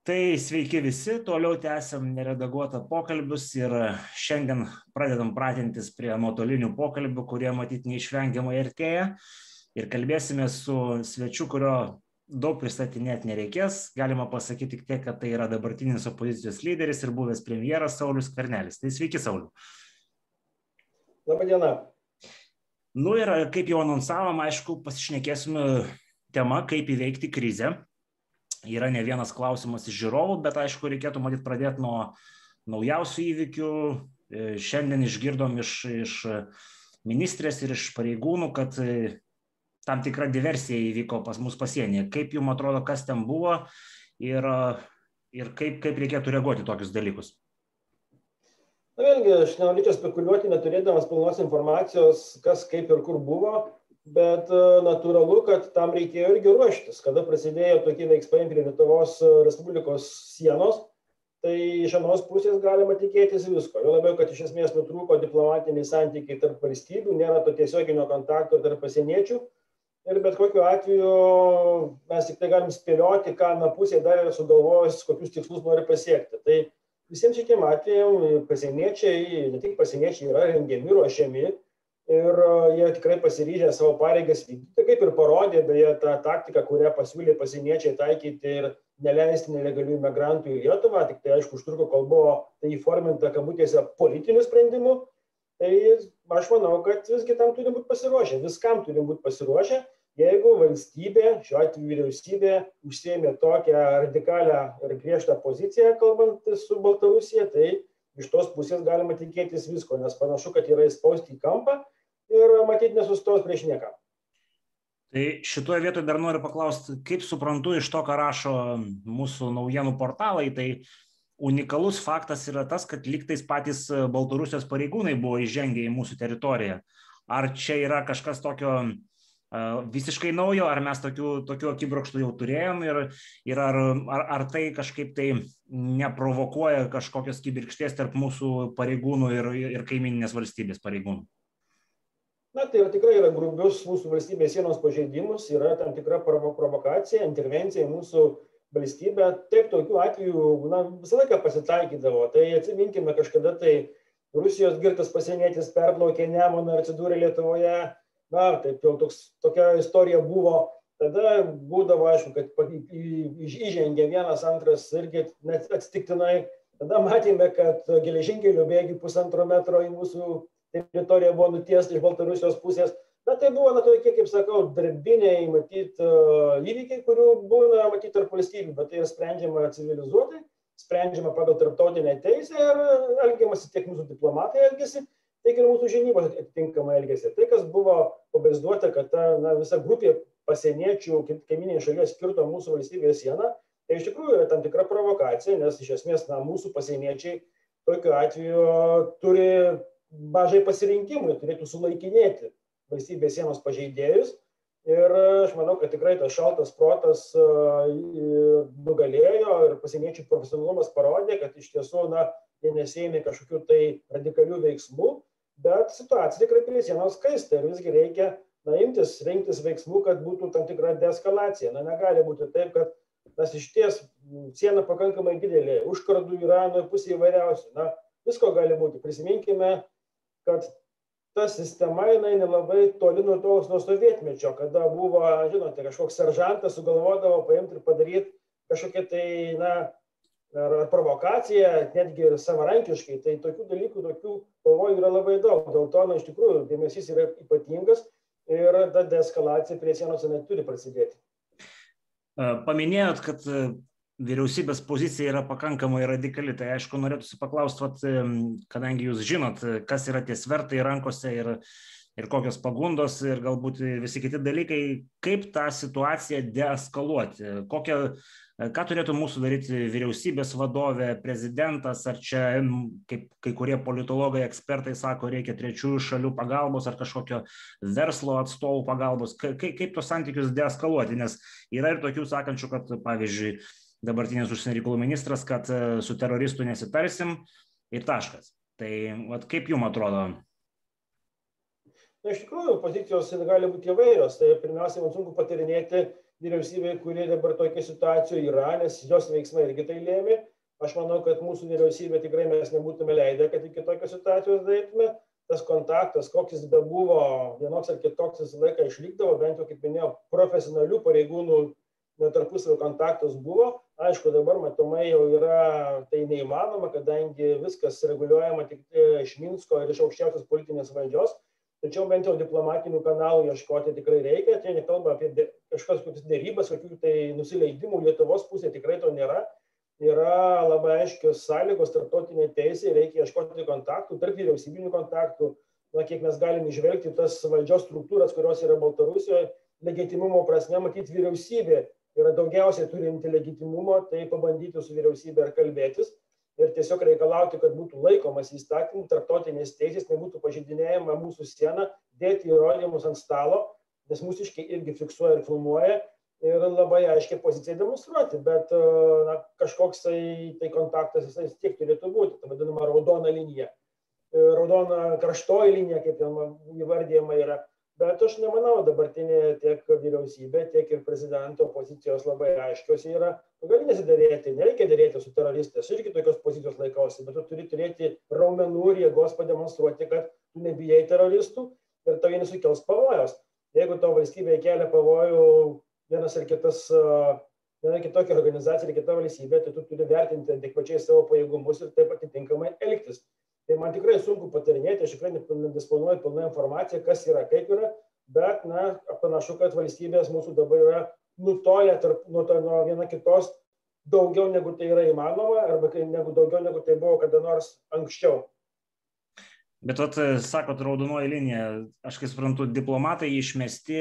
Tai sveiki visi, toliau tęsiam neredaguotą pokalbius ir šiandien pradedam pratintis prie nuotolinių pokalbių, kurie matyt neišvengiamai artėja. Ir kalbėsime su svečiu, kurio daug pristatinėti nereikės. Galima pasakyti tik tiek, kad tai yra dabartinis opozicijos lyderis ir buvęs premjeras Saulius Skvernelis. Tai sveiki, Sauliu. Labą dieną. Nu ir kaip jau anonsavom, aišku, pasišnekėsime tema, kaip įveikti krizę. Yra ne vienas klausimas iš žiūrovų, bet aišku, reikėtų matyti pradėti nuo naujausių įvykių. Šiandien išgirdom iš ministrės ir iš pareigūnų, kad tam tikra diversija įvyko pas mus pasienyje. Kaip jums atrodo, kas ten buvo ir kaip reikėtų reaguoti tokius dalykus? Na vėlgi, aš nenorėčiau spekuliuoti, neturėdamas pilnos informacijos, kas kaip ir kur buvo. Bet natūralu, kad tam reikėjo irgi ruoštis. Kada prasidėjo tokie veiksmai prie Lietuvos Respublikos sienos, tai iš anos pusės galima tikėtis visko. Jo labiau, kad iš esmės nutrūko diplomatiniai santykiai tarp valstybių, nėra to tiesioginio kontakto tarp pasieniečių. Ir bet kokiu atveju mes tik tai galim spėlioti, ką na pusė dar yra sugalvojus, kokius tikslus nori pasiekti. Tai visiems šitiem atvejam pasieniečiai, ne tik pasieniečiai yra rengiami, ruošiami. Ir jie tikrai pasiryžę savo pareigas vykdyti, kaip ir parodė, beje, tą taktiką, kurią pasiūlė pasieniečiai taikyti ir neleisti nelegalių imigrantų į Lietuvą, tik tai aišku užtruko, kol buvo tai įforminta kabutėse politiniu sprendimu. Tai aš manau, kad visgi tam turi būti pasiruošę, viskam turi būti pasiruošę, jeigu valstybė, šiuo atveju vyriausybė, užsiėmė tokią radikalią ir griežtą poziciją, kalbant su Baltarusija, tai iš tos pusės galima tikėtis visko, nes panašu, kad yra įspausti į kampą. Ir matyt nesustos prieš nieką. Tai šitoje vietoje dar noriu paklausti, kaip suprantu iš to, ką rašo mūsų naujienų portalai, tai unikalus faktas yra tas, kad lygtais patys Baltarusijos pareigūnai buvo įžengę į mūsų teritoriją. Ar čia yra kažkas tokio visiškai naujo, ar mes tokių akibrokštų jau turėjom ir ar tai kažkaip tai neprovokuoja kažkokios kibirkšties tarp mūsų pareigūnų ir kaimininės valstybės pareigūnų? Na, tai tikrai yra grubius mūsų valstybės sienos pažeidimus, yra tam tikra provokacija, intervencija į mūsų valstybę. Taip, tokių atvejų visą laiką pasitaikydavo. Tai atsiminkime, kažkada tai Rusijos girtas pasienietis perplaukė Nemuną ir atsidūrė Lietuvoje. Na, taip jau tokia istorija buvo. Tada būdavo, aišku, kad įžengė vienas, antras irgi net atsitiktinai. Tada matėme, kad geležinkelio bėgių 1,5 metro į mūsų teritorija buvo nutiesta iš Baltarusijos pusės. Na, tai buvo, tokie, kaip sakau, darbiniai, matyt, įvykiai, kurių būna, matyt, tarp valstybių, bet tai yra sprendžiama civilizuotai, sprendžiama pagal tarptautinę teisę ir elgiamasi tiek mūsų diplomatai elgiasi, tiek ir mūsų žinybos atitinkamai elgiasi. Tai, kas buvo pavaizduota, kad ta visa grupė pasieniečių kaimyninėje šalies kirto mūsų valstybės sieną, tai iš tikrųjų yra tam tikra provokacija, nes iš esmės mūsų pasieniečiai tokiu atveju turi mažai pasirinkimų, turėtų sulaikinėti valstybės sienos pažeidėjus. Ir aš manau, kad tikrai tas šaltas protas nugalėjo ir pasieniečių profesionalumas parodė, kad iš tiesų jie nesiėmė kažkokių tai radikalių veiksmų, bet situacija tikrai prie sienos kaista ir visgi reikia rinktis veiksmų, kad būtų tam tikra deeskalacija. Negali būti taip, kad išties siena pakankamai didelė, užkardų yra pusė įvairiausių. Visko gali būti. Prisiminkime, kad ta sistema nelabai toli nutols nuo sovietmečio, kada buvo, žinote, kažkoks seržantas sugalvodavo paimti ir padaryti kažkokią tai, ar provokaciją, netgi ir savarankiškai. Tai tokių dalykų, tokių pavojų yra labai daug. Dėl to, iš tikrųjų, dėmesys yra ypatingas ir ta deeskalacija prie sienos neturi prasidėti. Paminėjot, kad vyriausybės pozicija yra pakankamai radikali, tai aišku, norėtųsi paklausti, kadangi jūs žinot, kas yra tie svertai rankose ir kokios pagundos ir galbūt visi kiti dalykai, kaip tą situaciją deeskaluoti, ką turėtų mūsų daryti vyriausybės vadovė, prezidentas, ar čia, kaip kai kurie politologai, ekspertai sako, reikia trečiųjų šalių pagalbos ar kažkokio verslo atstovų pagalbos, kaip tos santykius deeskaluoti, nes yra ir tokių sakančių, kad, pavyzdžiui, dabartinis užsienio reikalų ministras, kad su teroristu nesitarsim ir taškas. Tai kaip jums atrodo? Na, iš tikrųjų, pozicijos gali būti įvairios. Tai pirmiausia, man sunku patarinėti vyriausybė, kuri dabar tokia situacija yra, nes jos veiksmai irgi tai lėmė. Aš manau, kad mūsų vyriausybė tikrai mes nebūtume leidę, kad iki tokios situacijos darytume. Tas kontaktas, koks jis bebuvo, vienoks ar kitoks visą laiką išlikdavo, bent jau, kaip minėjau, profesionalių pareigūnų tarpusavio kontaktas buvo. Aišku, dabar matomai jau yra tai neįmanoma, kadangi viskas reguliuojama tik iš Minsko ir iš aukščiausios politinės valdžios. Tačiau bent jau diplomatinių kanalų ieškoti tikrai reikia. Tai nekalba apie kažkokias dėrybas, kokių tai nusileidimų Lietuvos pusė, tikrai to nėra. Yra labai aiškios sąlygos tarptautinė teisė, reikia ieškoti kontaktų, tarp vyriausybinių kontaktų, kiek mes galime išvelgti tas valdžios struktūras, kurios yra Baltarusijoje, legitimumo prasme, matyti vyriausybė yra daugiausiai turinti legitimumo, tai pabandyti su vyriausybė ir kalbėtis ir tiesiog reikalauti, kad būtų laikomas įstatymų, tarptautinės teisės, nebūtų pažeidinėjama mūsų siena, dėti įrodymus ant stalo, nes mūsiškai irgi fiksuoja ir filmuoja ir labai aiškiai poziciją demonstruoti, bet kažkoks tai kontaktas jisai tiek turėtų būti, ta vadinama raudona linija, raudona karštoji linija, kaip ten įvardyjama yra. Bet aš nemanau, dabartinė tiek vyriausybė, tiek ir prezidento pozicijos labai aiškios yra. Tu gali nesiderėti, nereikia derėti su teroristais, irgi tokios pozicijos laikausi, bet tu turi turėti raumenų ir jėgos pademonstruoti, kad tu nebijai teroristų ir tau jie nesukels pavojos. Jeigu tavo valstybėje kelia pavojų vienas ar kitas, viena kitokia organizacija ir kita valstybė, tai tu turi vertinti adekvačiai savo pajėgumus ir taip atitinkamai elgtis. Tai man tikrai sunku patarinėti, aš tikrai nedisponuoju pilną informaciją, kas yra, kaip yra, bet panašu, kad valstybės mūsų dabar yra nutolę nuo viena kitos daugiau negu tai yra įmanoma, arba daugiau negu tai buvo kada nors anksčiau. Bet sakot, raudonoji linija, aš kaip suprantu, diplomatai išmesti,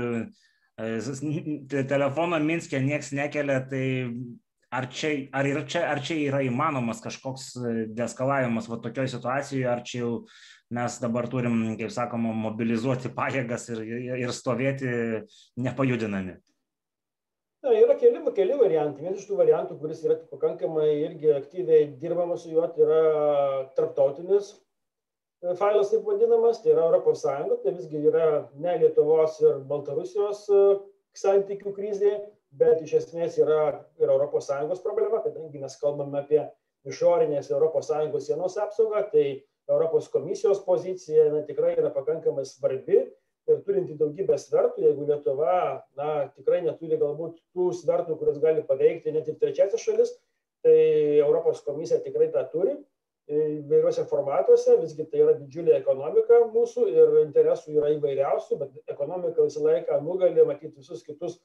telefoną Minske nieks nekelia, tai ar čia yra įmanomas kažkoks deeskalavimas tokioje situacijoje, ar čia jau mes dabar turim, kaip sakoma, mobilizuoti pajėgas ir stovėti nepajudinami? Na, yra keli variantai. Vienas iš tų variantų, kuris yra pakankamai irgi aktyviai dirbama su juo, tai yra tarptautinis failas, taip vadinamas, tai yra Europos Sąjunga, tai visgi yra ne Lietuvos ir Baltarusijos santykių krizė, bet iš esmės yra ir Europos Sąjungos problema, kadangi mes kalbame apie išorinės Europos Sąjungos sienos apsaugą, tai Europos komisijos pozicija tikrai yra pakankamai svarbi ir turinti daugybę svertų. Jeigu Lietuva tikrai neturi galbūt tų svertų, kurios gali paveikti net ir trečiasias šalis, tai Europos komisija tikrai tą turi įvairiuose formatuose. Visgi tai yra didžiulė ekonomika mūsų ir interesų yra įvairiausių, bet ekonomika visą laiką nugali matyti visus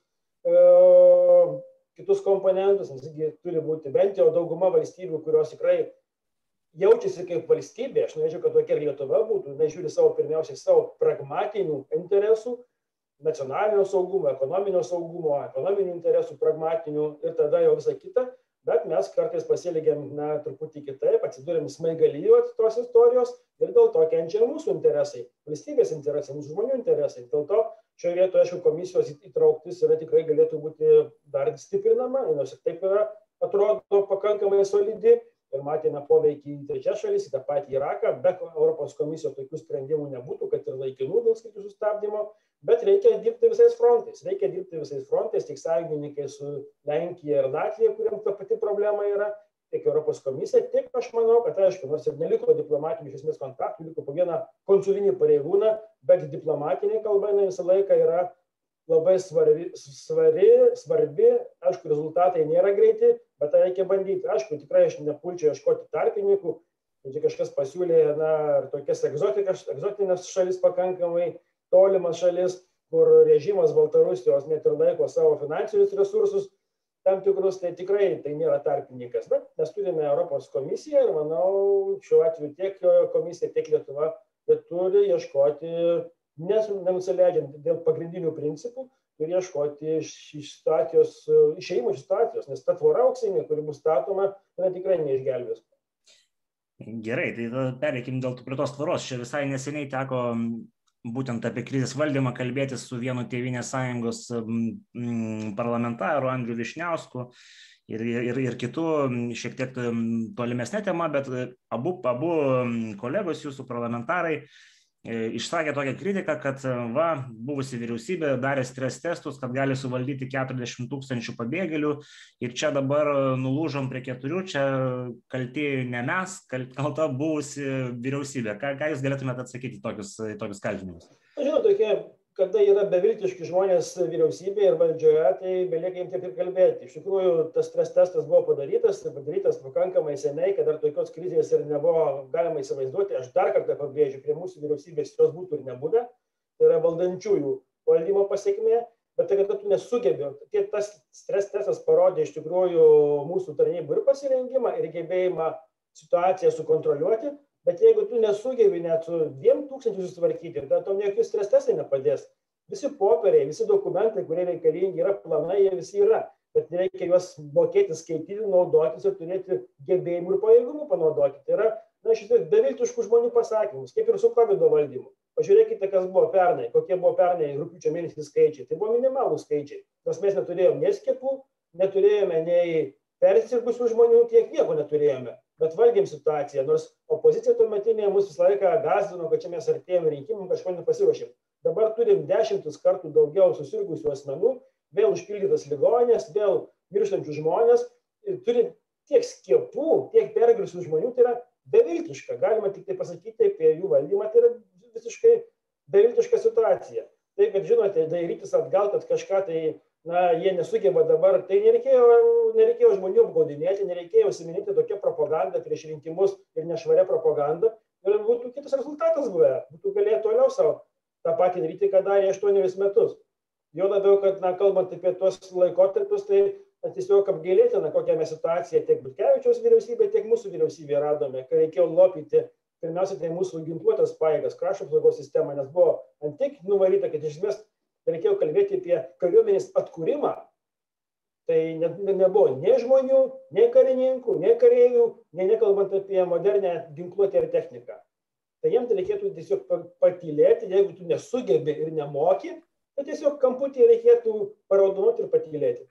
kitus komponentus, nes turi būti bent jau dauguma valstybių, kurios tikrai jaučiasi kaip valstybė. Aš norėčiau, kad tokia Lietuva būtų, žiūri pirmiausiai savo pragmatinių interesų, nacionalinio saugumo, ekonominių interesų pragmatinių ir tada jau visą kitą, bet mes kartais pasielgiam truputį kitaip, atsidūrėm smaigalyje tos istorijos ir dėl to kenčia mūsų interesai, valstybės interesai, mūsų žmonių interesai. Dėl to šioje vietoje, aišku, komisijos įtrauktis tikrai galėtų būti dar stiprinama, nors ir taip yra, atrodo, pakankamai solidi ir matėme poveikį į trečias šalis, į tą patį Iraką, be Europos komisijos tokių sprendimų nebūtų, kad ir laikinų dėl skrydžių sustabdymo, bet reikia dirbti visais frontais, tiek sąjungininkai su Lenkija ir Latvija, kuriems ta pati problema yra, tiek Europos komisija, tiek aš manau, kad aišku, nors ir neliko diplomatinių iš esmės kontaktų, liko po vieną konsulinį pareigūną, bet diplomatinė kalba visą laiką yra labai svarbi, aišku, rezultatai nėra greiti, bet tai reikia bandyti. Aišku, tikrai aš nepulčiau ieškoti tarpininkų, tai kažkas pasiūlė tokias egzotinės šalis, pakankamai tolimas šalis, kur režimas Baltarusijos net ir laiko savo finansinius resursus tam tikrus, tai tikrai tai nėra tarpininkas. Bet mes turime Europos komisiją ir manau, šiuo atveju tiek komisija, tiek Lietuva turi ieškoti, nenusileidžiant dėl pagrindinių principų, turi ieškoti išėjimo iš situacijos, nes ta tvora auksinė, kuri bus statoma, tikrai neišgelbės. Gerai, tai pereikim prie tos tvoros. Čia visai neseniai teko būtent apie krizės valdymą kalbėtis su vienu Tėvynės sąjungos parlamentaru Andriu Vyšniausku ir kitų, šiek tiek tolimesnė tema, bet abu kolegos jūsų parlamentarai išsakė tokią kritiką, kad buvusi vyriausybė darė stres testus, kad gali suvaldyti 40 000 pabėgėlių ir čia dabar nulūžom prie 4, čia kalti ne mes, kalta buvusi vyriausybė. Ką jūs galėtumėte atsakyti tokius kaltinimus? Žinot, kada yra beviltiški žmonės vyriausybėje ir valdžioje, tai belieka jiems taip ir kalbėti. Iš tikrųjų, tas stres testas buvo padarytas pakankamai seniai, kad dar tokios krizės ir nebuvo galima įsivaizduoti. Aš dar kartą pabrėžiu, prie mūsų vyriausybės jos būtų ir nebūdę. Tai yra valdančiųjų valdymo pasiekmė, bet tai, kad tu nesugebė. Tas stres testas parodė iš tikrųjų mūsų tarnybų ir pasirengimą, ir gebėjimą situaciją sukontroliuoti. Bet jeigu tu nesugebi net su 2000 susitvarkyti, tai tau jokius stres testai nepadės. Visi popieriai, visi dokumentai, kurie reikalingi, yra planai, jie visi yra. Bet reikia juos mokėti, skaityti, naudotis ir turėti gebėjimų ir pajėgumų panaudoti. Tai yra, šitai beviltiškų žmonių pasakymus, kaip ir su COVID valdymu. Pažiūrėkite, kas buvo pernai, kokie buvo pernai rugpjūčio mėnesį skaičiai. Tai buvo minimalų skaičiai. Nes mes neturėjome nei skiepų, neturėjome nei persirgusių žmonių, tiek nieko neturėjome. Bet valdėm situaciją, nors opozicija tuometinė mus visą laiką gąsdino, kad čia mes artėjame rinkimų, kažko nepasiruošėm. Dabar turim 10 kartų daugiau susirgusių asmenų, vėl užpildytas ligoninės, vėl mirštančių žmonės, turim tiek skiepų, tiek pergrusių žmonių, tai yra beviltiška. Galima tik tai pasakyti apie jų valdymą, tai yra visiškai beviltiška situacija. Tai, kad žinote, dairytis atgal, kad kažką tai jie nesugeba dabar, tai nereikėjo žmonių apgaudinėti, nereikėjo užsiminėti tokia propaganda prieš rinkimus ir nešvaria propaganda. Ir būtų kitas rezultatas buvę, būtų galėję toliau savo tą patį daryti, ką darė 8 metus. Jo labiau, kad, kalbant apie tuos laikotarpius, tai tiesiog apgailėtina, kokią mes situaciją tiek Butkevičiaus vyriausybė, tiek mūsų vyriausybė radome, kai reikėjo lopyti pirmiausia tai mūsų ginkluotas pajėgas, krašto apsaugos sistemą, nes buvo ant tiek nuvaryta, kad iš esmės reikėjo kalbėti apie kariuomenės atkūrimą. Tai nebuvo nei žmonių, nei karininkų, nei kareivių, nei nekalbant apie modernę ginkluotę ir techniką. Tai jiems reikėtų tiesiog patylėti, jeigu tu nesugebi ir nemoki, tai tiesiog kamputį reikėtų paraudonuoti ir patylėti.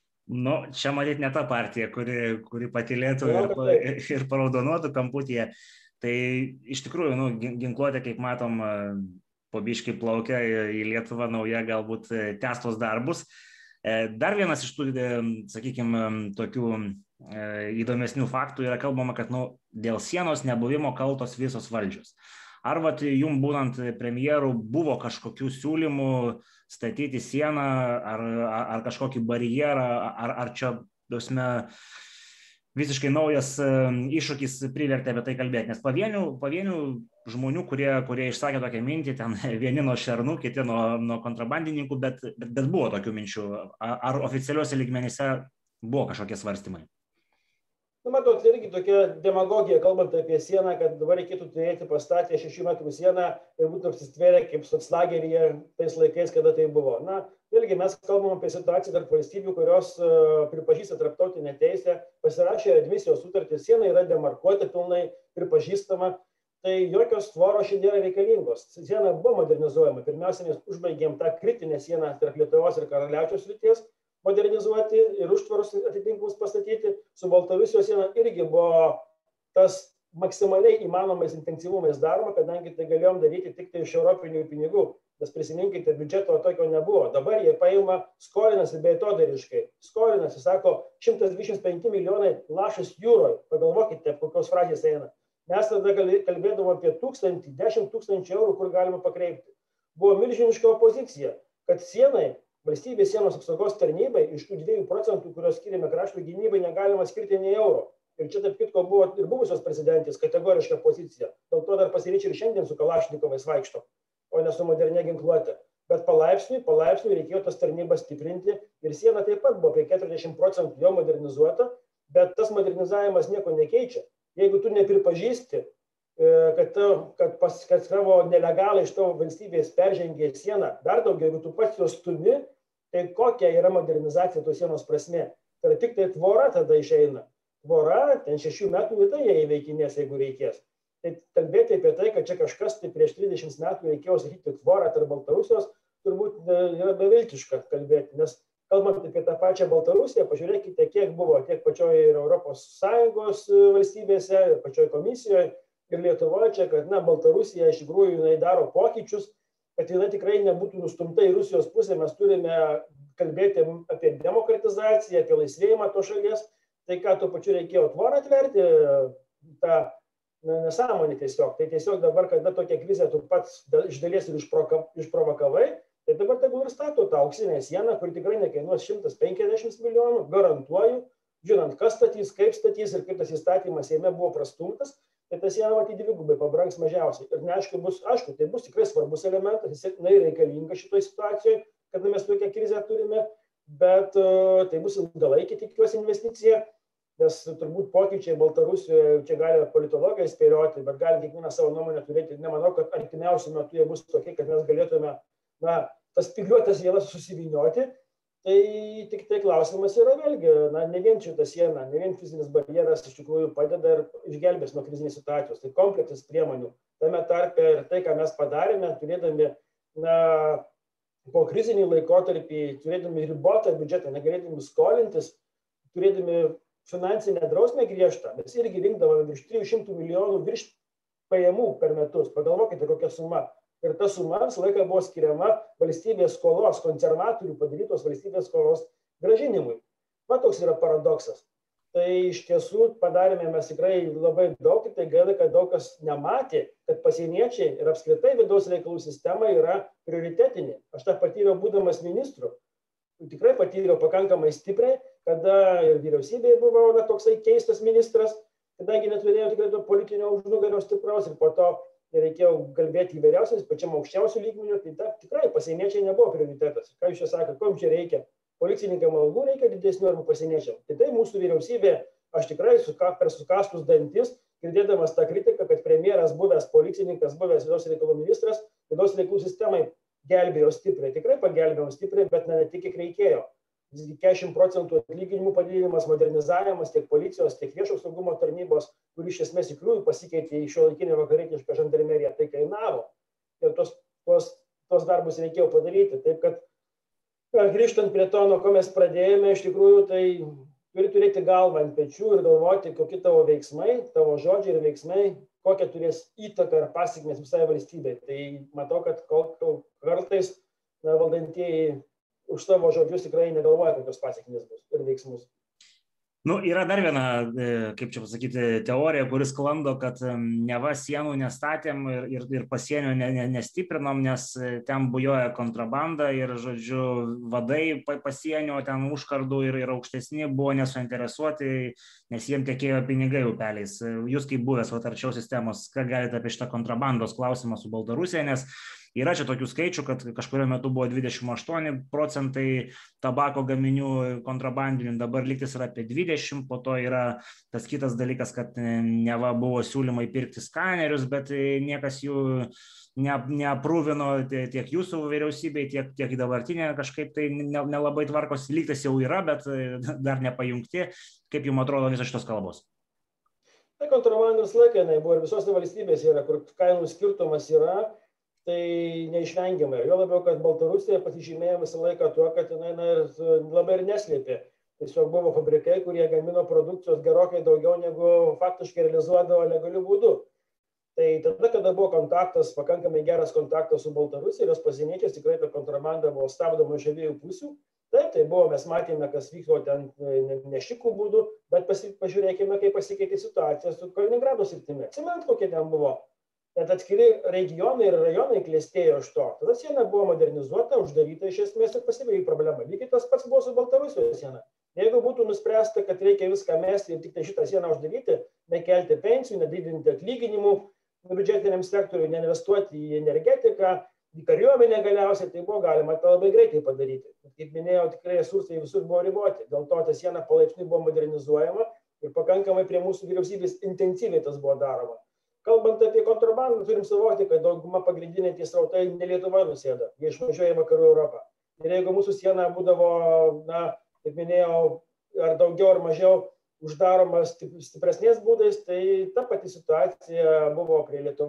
Čia matyti ne ta partija, kuri patylėtų ir paraudonuotų kamputyje. Tai iš tikrųjų, ginkluotė, kaip matom, po biškį plaukia į Lietuvą nauja, galbūt tęstos darbus. Dar vienas iš tų, sakykime, tokių įdomesnių faktų yra kalbama, kad dėl sienos nebuvimo kaltos visos valdžios. Ar jums būnant premjeru buvo kažkokių siūlymų statyti sieną, ar kažkokį barjerą, ar čia visiškai naujas iššūkis privertė apie tai kalbėti, nes pavienių žmonių, kurie išsakė tokią mintį, ten vieni nuo šernų, kiti nuo kontrabandininkų, bet buvo tokių minčių. Ar oficialiuose lygmenyse buvo kažkokie svarstymai? Matot, irgi tokia demagogija, kalbant apie sieną, kad dabar reikėtų turėti pastatę 6 metrų sieną ir būtų apsistvėrę kaip soclageryje tais laikais, kada tai buvo. Vėlgi mes kalbam apie situaciją tarp valstybių, kurios pripažįsta tarptautinę teisę, pasirašė admisijos sutartį, siena yra demarkuota pilnai, pripažįstama, tai jokios tvoros šiandien nėra reikalingos. Siena buvo modernizuojama. Pirmiausia, mes užbaigėm tą kritinę sieną tarp Lietuvos ir Karaliaučiaus srities modernizuoti ir užtvarus atitinkamus pastatyti. Su Baltarusijos siena irgi buvo tas maksimaliai įmanomais intensyvumais daroma, kadangi tai galėjom daryti tik tai iš europinių pinigų. Nes prisiminkite, biudžeto tokio nebuvo. Dabar jie paima, skolinasi beatodariškai. Skolinasi, sako, 125 milijonai lašas jūroje. Pagalvokite, kokios frazės eina. Mes tada kalbėdavom apie 1000, 10 000 eurų, kur galima pakreipti. Buvo milžiniška opozicija, kad sienai, valstybės sienos apsaugos tarnybai iš tų 2%, kurios skiriame krašto gynybai, negalima skirti nei euro. Ir čia taip kitko buvo ir buvusios prezidentės kategoriška pozicija. Dėl to dar pasiričia ir šiandien su kalašnikovais vaikšto, o ne su modernia ginkluotė. Bet palaipsniui reikėjo tas tarnybas stiprinti ir siena taip pat buvo apie 40% jo modernizuota, bet tas modernizavimas nieko nekeičia. Jeigu tu nepripažįsti, kad savo nelegalai iš tavo valstybės peržengė sieną, dar daugiau, jeigu tu pats jos stumi, tai kokia yra modernizacija tos sienos prasme? Tai tik tai tvora tada išeina. Tvora, ten 6 metų vieta jie įveikinės, jeigu reikės. Tai kalbėti apie tai, kad čia kažkas tai prieš 30 metų reikėjo sakyti tvorą tarp Baltarusijos, turbūt yra beviltiška kalbėti, nes kalbant apie tą pačią Baltarusiją, pažiūrėkite, kiek buvo tiek pačioje ir ES valstybėse, ir pačioje komisijoje, ir Lietuvoje čia, kad Baltarusija iš tikrųjų jinai daro pokyčius, kad jinai tikrai nebūtų nustumta į Rusijos pusę. Mes turime kalbėti apie demokratizaciją, apie laisvėjimą to šalies. Tai ką tuo pačiu reikėjo tvorą atverti, tą nesąmonį tiesiog. Tai tiesiog dabar, kada tokia krizė tu pats iš dalies ir išprovokavai, tai dabar tegul ir stato tą auksinę sieną, kuri tikrai nekainuos 150 milijonų, garantuoju, žinant, kas statys, kaip statys ir kaip tas įstatymas jame buvo prastumtas, tai ta siena matyti dvigubai pabrangs mažiausiai. Ir neaišku, tai bus tikrai svarbus elementas, jis jinai reikalinga šitoje situacijoje, kada mes tokią krizę turime, bet tai bus ilgalaikė, tikiuosi, investicija, nes turbūt pokyčiai Baltarusijoje, čia gali politologai spėlioti, bet gali kiekvieną savo nuomonę turėti. Nemanau, kad artimiausiu metu jie bus tokie, kad mes galėtume tas spygliuotas vielas susivynioti. Tai tik tai klausimas yra vėlgi, ne vien šita siena, ne vien fizinis barjeras iš tikrųjų padeda ir išgelbės nuo krizinės situacijos. Tai kompleksas priemonių. Tame tarpe ir tai, ką mes padarėme, turėdami po krizinį laikotarpį, turėdami ribotą biudžetą, negalėdami skolintis, turėdami finansinę drausmę griežtą, mes irgi rinkdavome virš 300 milijonų virš pajamų per metus. Pagalvokite, kokia suma. Ir ta suma visą laiką buvo skiriama valstybės skolos, konservatorių padarytos valstybės skolos grąžinimui. Toks yra paradoksas. Tai iš tiesų padarėme mes tikrai labai daug, tik tai gaila, kad daug kas nematė, kad pasieniečiai ir apskritai vidaus reikalų sistema yra prioritetinė. Aš tą patyriau būdamas ministru. Tikrai patyriau pakankamai stipriai, kada ir vyriausybėje buvo toksai keistas ministras, kadangi neturėjo tikrai to politinio užnugario stipraus ir po to reikėjo kalbėti įvairiausiais, pačiam aukščiausių lygmenių, tai tikrai pasieniečiai nebuvo prioritetas. Ką jūs čia sakėte, ko jums čia reikia? Policininkam algų reikia didesnių arba pasieniečiam. Tai mūsų vyriausybė, aš tikrai per sukąstus dantis, girdėdamas tą kritiką, kad premjeras buvęs policininkas, buvęs vidaus reikalų ministras, vidaus reikalų sistemai gelbėjo stipriai, tikrai pagelbėjo stipriai, bet ne tik kiek reikėjo. 40% atlyginimų padidinimas, modernizavimas tiek policijos, tiek viešo saugumo tarnybos, kuri iš esmės įkliųjų pasikeitė į šiuolaikinę vakarietišką žandarmeriją, tai kainavo. Ir tos darbus reikėjo padaryti. Taip kad, grįžtant prie to, nuo ko mes pradėjome, iš tikrųjų, tai turi turėti galvą ant pečių ir galvoti, kokie tavo veiksmai, tavo žodžiai ir veiksmai, kokią turės įtaką ir pasiekmes visai valstybei. Tai matau, kad kartais valdantieji už savo žodžius tikrai negalvoja, kokios pasiekmės bus ir veiksmus. Yra dar viena, kaip čia pasakyti, teorija, kuris sklando, kad neva sienų nestatėm ir pasienio nestiprinom, nes ten bujoja kontrabanda ir, žodžiu, vadai pasienio ten užkardų ir aukštesni buvo nesuinteresuoti, nes jiems tekėjo pinigai upeliais. Jūs kaip buvęs arčiau sistemos, ką galite apie šitą kontrabandos klausimą su Baltarusija, nes yra čia tokių skaičių, kad kažkurio metu buvo 28% tabako gaminių kontrabandinių, dabar lygtis yra apie 20%, po to yra tas kitas dalykas, kad neva buvo siūlymai pirkti skanerius, bet niekas jų neaprūvino tiek jūsų vyriausybei, tiek dabartinė kažkaip tai nelabai tvarkos, lygtis jau yra, bet dar nepajungti. Kaip jums atrodo visos šitos kalbos? Tai kontrabandos laikinai buvo ir visose valstybėse yra, kur kainų skirtumas yra, tai neišvengiamai. Jo labiau, kad Baltarusija pasižymėjo visą laiką tuo, kad jinai labai ir neslėpė. Tiesiog buvo fabrikai, kurie gamino produkcijos gerokai daugiau negu faktiškai realizuodavo legaliu būdu. Tai tada, kada buvo kontaktas, pakankamai geras kontaktas su Baltarusija ir jos pasieniečiais, tikrai ta kontrabanda buvo stabdoma iš abiejų pusių. Taip, tai buvo, mes matėme, kas vyko ten nešikų būdų, bet pažiūrėkime, kaip pasikeitė situacija su Kaliningrado sritimi. Atsimint, kokie ten buvo. Net atskiri regionai ir rajonai klestėjo iš to. Tada siena buvo modernizuota, uždaryta iš esmės ir pasibaigė problema. Lygiai tas pats buvo su Baltarusijos siena. Jeigu būtų nuspręsta, kad reikia viską mesti ir tik tai šitą sieną uždaryti, nekelti pensijų, nedidinti atlyginimų biudžetiniam sektoriui, neinvestuoti į energetiką, į kariuomenę galiausiai, tai buvo galima tą labai greitai padaryti. Kaip minėjau, tikrai resursai visur buvo riboti. Dėl to ta siena palaipsniui buvo modernizuojama ir pakankamai prie mūsų vyriausybės intensyviai tas buvo daroma. Kalbant apie kontrabandą, turim suvokti, kad dauguma pagrindiniai tie srautai ne Lietuvoje nusėda, jie išvažiuoja į vakarų Europą. Ir jeigu mūsų siena būdavo, kaip minėjau, ar daugiau ar mažiau uždaromas stipresnės būdais, tai ta pati situacija buvo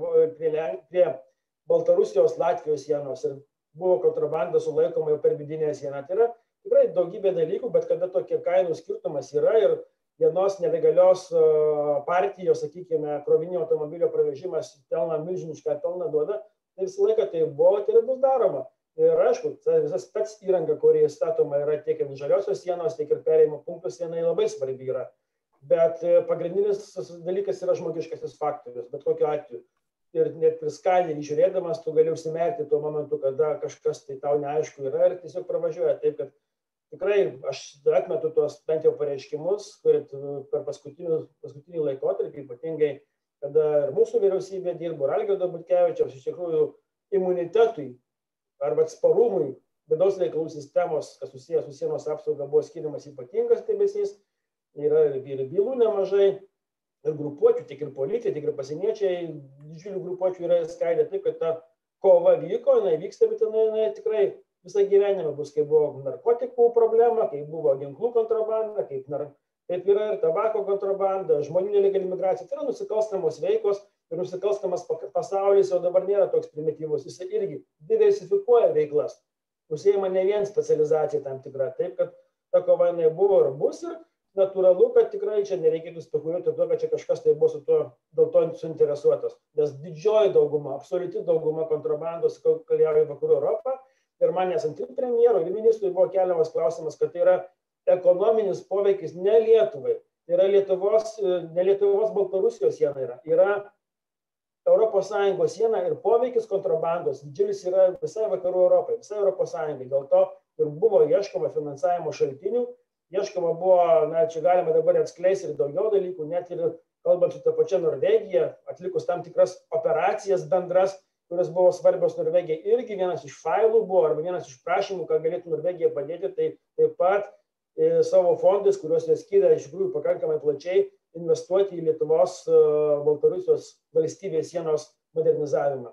prie Baltarusijos, Latvijos sienos ir buvo kontrabanda sulaikoma jau per vidinę sieną. Tai yra tikrai daugybė dalykų, bet kada tokie kainų skirtumas yra ir vienos nelegalios partijos, sakykime, krovininio automobilio pravežimas pelną milžinišką pelną duoda, tai visą laiką tai buvo, tai bus daroma. Ir aišku, visa spec įranga, kuri statoma yra tiek ir žaliosios sienos, tiek ir perėjimo punktus, jinai labai svarbi yra. Bet pagrindinis dalykas yra žmogiškasis faktorius, bet kokiu atveju. Ir net priskaldinį žiūrėdamas, tu gali užsimerkti tuo momentu, kada kažkas tai tau neaišku yra ir tiesiog pravažiuoja. Taip, kad tikrai aš atmetu tuos bent jau pareiškimus, kurie per paskutinį laikotarpį, ypatingai, kada ir mūsų vyriausybė dirbo, ir Algirdo Butkevičiaus, iš tikrųjų imunitetui arba atsparumui vidaus reikalų sistemos, kas susijęs su sienos apsauga, buvo skiriamas ypatingas dėmesys. Yra ir bylų nemažai, ir grupuočių, tiek ir policija, tiek ir pasieniečiai, didžiulių grupuočių yra skaidę, taip, kad ta kova vyko, jinai vyksta, bet jinai tikrai visą gyvenimą bus, kai buvo narkotikų problema, kai buvo ginklų kontrabanda, kaip yra ir tabako kontrabanda, žmonių nelegali migracija, tai yra nusikalstamos veikos ir nusikalstamas pasaulis jau dabar nėra toks primityvus, jis irgi diversifikuoja veiklas, užsiima ne vien specializacija tam tikra, taip, kad ta kova jinai buvo ir bus ir natūralu, kad tikrai čia nereikėtų spekuliuoti tuo, kad čia kažkas tai buvo su tuo, dėl to suinteresuotas, nes didžioji dauguma, absoliuti dauguma kontrabandos keliauja į Vakarų Europą ir man esant ir premjero, ir ministrui buvo keliamas klausimas, kad tai yra ekonominis poveikis ne Lietuvai, tai yra ne Lietuvos Baltarusijos siena yra ES siena ir poveikis kontrabandos didžiulis yra visai Vakarų Europai, visai ES, dėl to ir buvo ieškoma finansavimo šaltinių. Ieškoma buvo, čia galima dabar atskleisti ir daugiau dalykų, net ir kalbant su ta pačia Norvegija, atlikus tam tikras operacijas bendras, kurios buvo svarbios Norvegijai, irgi vienas iš failų buvo, arba vienas iš prašymų, ką galėtų Norvegija padėti, tai taip pat savo fondais, kuriuos jie skiria iš tikrųjų pakankamai plačiai, investuoti į Lietuvos Baltarusijos valstybės sienos modernizavimą.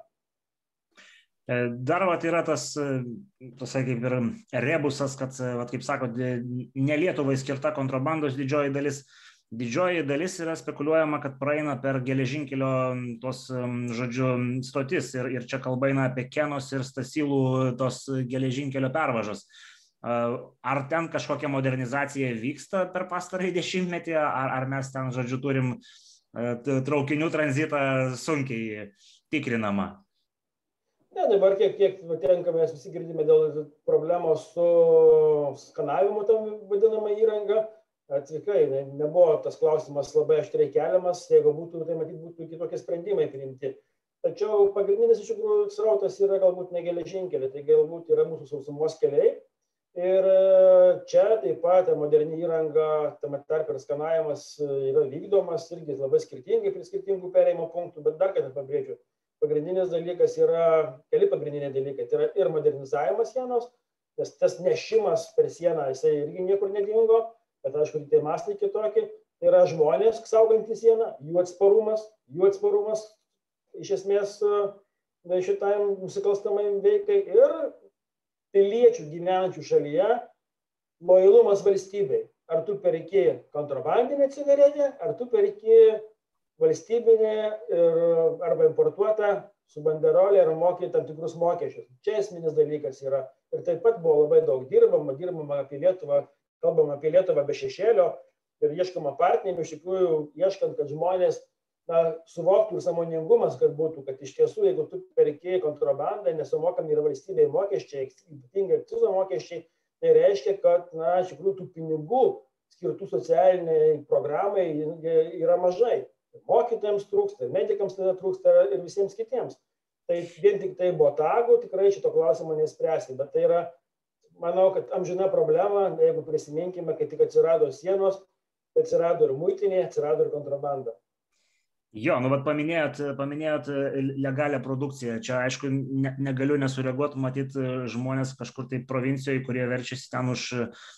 Dar yra tas kaip ir rebusas, kad, kaip sakot, ne Lietuvai skirta kontrabandos didžioji dalis. Didžioji dalis yra spekuliuojama, kad praeina per geležinkelio tos, žodžiu, stotis ir čia kalba eina apie Kenos ir Stasylų tos geležinkelio pervažos. Ar ten kažkokia modernizacija vyksta per pastarąjį dešimtmetį, ar mes ten, žodžiu, turim traukinių tranzitą sunkiai tikrinamą? Ne, dabar kiek tenka, mes visi girdime dėl problemos su skanavimu tam vadinamą įrangą. Atvikai, nebuvo tas klausimas labai aštriai keliamas, jeigu būtų, tai matyt būtų kitokie sprendimai priimti. Tačiau pagrindinis iš tikrųjų srautas yra galbūt ne geležinkeliai, tai galbūt yra mūsų sausumos keliai. Ir čia taip pat moderni įranga, tame tarp ir skanavimas yra vykdomas irgi labai skirtingai prie skirtingų perėjimo punktų, bet dar kartą pabrėžiu, pagrindinis dalykas yra, keli pagrindiniai dalykai, tai yra ir modernizavimas sienos, nes tas nešimas per sieną, jisai irgi niekur nedingo, bet aišku, tai mastai kitokie, tai yra žmonės saugantys sieną, jų atsparumas iš esmės šitai nusikalstamai veikai ir piliečių gyvenančių šalyje lojalumas valstybei. Ar tu perki kontrabandinę cigaretę, ar tu perki valstybinę arba importuotą su banderolė ir moki tam tikrus mokesčius. Čia esminis dalykas yra. Ir taip pat buvo labai daug dirbama apie Lietuvą, kalbam apie Lietuvą be šešėlio ir ieškoma partnerių, iš tikrųjų ieškant, kad žmonės suvoktų ir sąmoningumas, kad būtų, kad iš tiesų, jeigu tu perki kontrabandą, nesumokami yra valstybėje mokesčiai, ypatingai akcizo mokesčiai, tai reiškia, kad, iš tikrųjų, tų pinigų skirtų socialiniai programai yra mažai. Mokytojams trūksta, medikams tada trūksta ir visiems kitiems. Tai vien tik tai botagų tikrai šito klausimo nespręsti, bet tai yra, manau, kad amžina problema, jeigu prisiminkime, kai tik atsirado sienos, tai atsirado ir muitinė, atsirado ir kontrabanda. Jo, bet paminėjot legalią produkciją. Čia, aišku, negaliu nesureaguoti, matyti žmonės kažkur tai provincijoje, kurie verčiasi ten už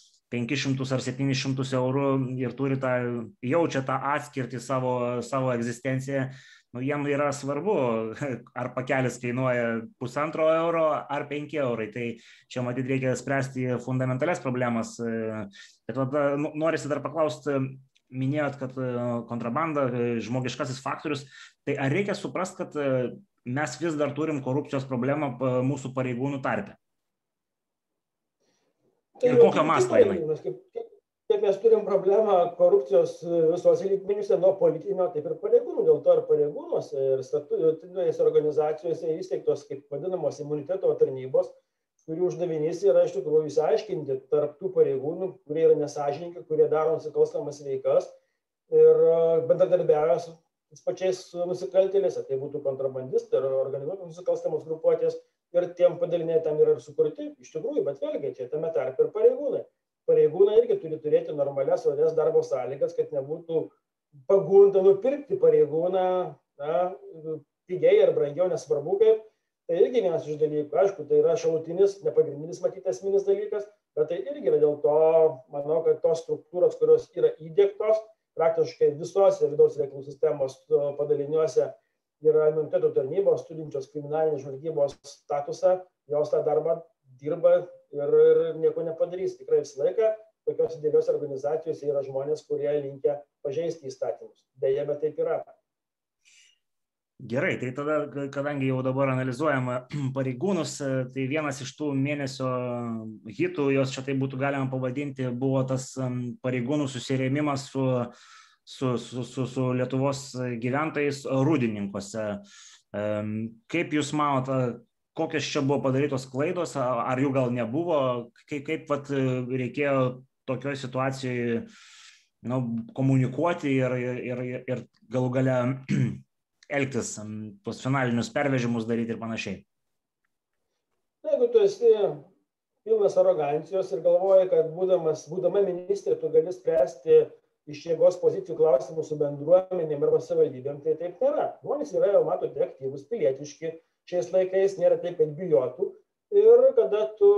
500 ar 700 eurų ir jaučia tą atskirtį savo egzistenciją. Jiem yra svarbu, ar pakelis kainuoja 1,5 euro ar 5 eurai. Tai čia matyt reikia spręsti fundamentalias problemas. Bet norisi dar paklausti, minėjot, kad kontrabanda, žmogiškasis faktorius, tai ar reikia suprasti, kad mes vis dar turim korupcijos problemą mūsų pareigūnų tarpe? Ir kokio masto jinai? Kaip mes turim problemą korupcijos visos lygmenyse, nuo politinio, taip ir pareigūnų. Dėl to ir pareigūnuose, ir statutinėse organizacijose įsteigtos, kaip vadinamos, imuniteto tarnybos, kurių uždavinys yra iš tikrųjų išsiaiškinti tarp tų pareigūnų, kurie yra nesąžiningi, kurie daro nusikalstamas veikas ir bendradarbiauja su pačiais nusikaltėliais, tai būtų kontrabandistai ar organizuotos nusikalstamos grupuotės, ir tiem padaliniai tam yra ir sukurti, iš tikrųjų, bet vėlgi čia tame tarpe ir pareigūnai. Pareigūnai irgi turi turėti normalias orias darbo sąlygas, kad nebūtų pagunda nupirkti pareigūną pigiai ar brangiau, nesvarbu kaip. Tai irgi vienas iš dalykų. Aišku, tai yra šalutinis, nepagrindinis matyti esminis dalykas, bet tai irgi yra dėl to, manau, kad tos struktūros, kurios yra įdiegtos, praktiškai visose vidaus reikalų sistemos padaliniuose yra imuniteto tarnybos, turinčios kriminalinės žvalgybos statusą, jos tą darbą dirba ir nieko nepadarys. Tikrai visą laiką tokios didelios organizacijos yra žmonės, kurie linkę pažeisti įstatymus. Deja, bet taip yra. Gerai, tai tada, kadangi jau dabar analizuojama pareigūnus, tai vienas iš tų mėnesio hitų, jos čia tai būtų galima pavadinti, buvo tas pareigūnų susirėmimas su Lietuvos gyventojais Rūdininkuose. Kaip jūs manote, kokios čia buvo padarytos klaidos, ar jų gal nebuvo, kaip reikėjo tokioje situacijoje komunikuoti ir galų gale elgtis, tuos finalinius pervežimus daryti ir panašiai? Jeigu tu esi pilnas arogancijos ir galvoji, kad būdama ministrė, tu gali spręsti iš jėgos pozicijų klausimus su bendruomenėm arba savivaldybėm, tai taip nėra. Žmonės yra, jau matote, aktyvus, pilietiški, šiais laikais nėra taip, kad bijotų. Ir kada tu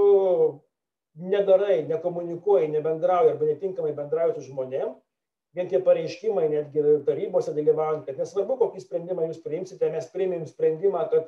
nedarai, nekomunikuoji, nebendrauji arba netinkamai bendrauji su žmonėm, vien tie pareiškimai, netgi tarybose dalyvaujant, kad nesvarbu, kokį sprendimą jūs priimsite, mes priimėm sprendimą, kad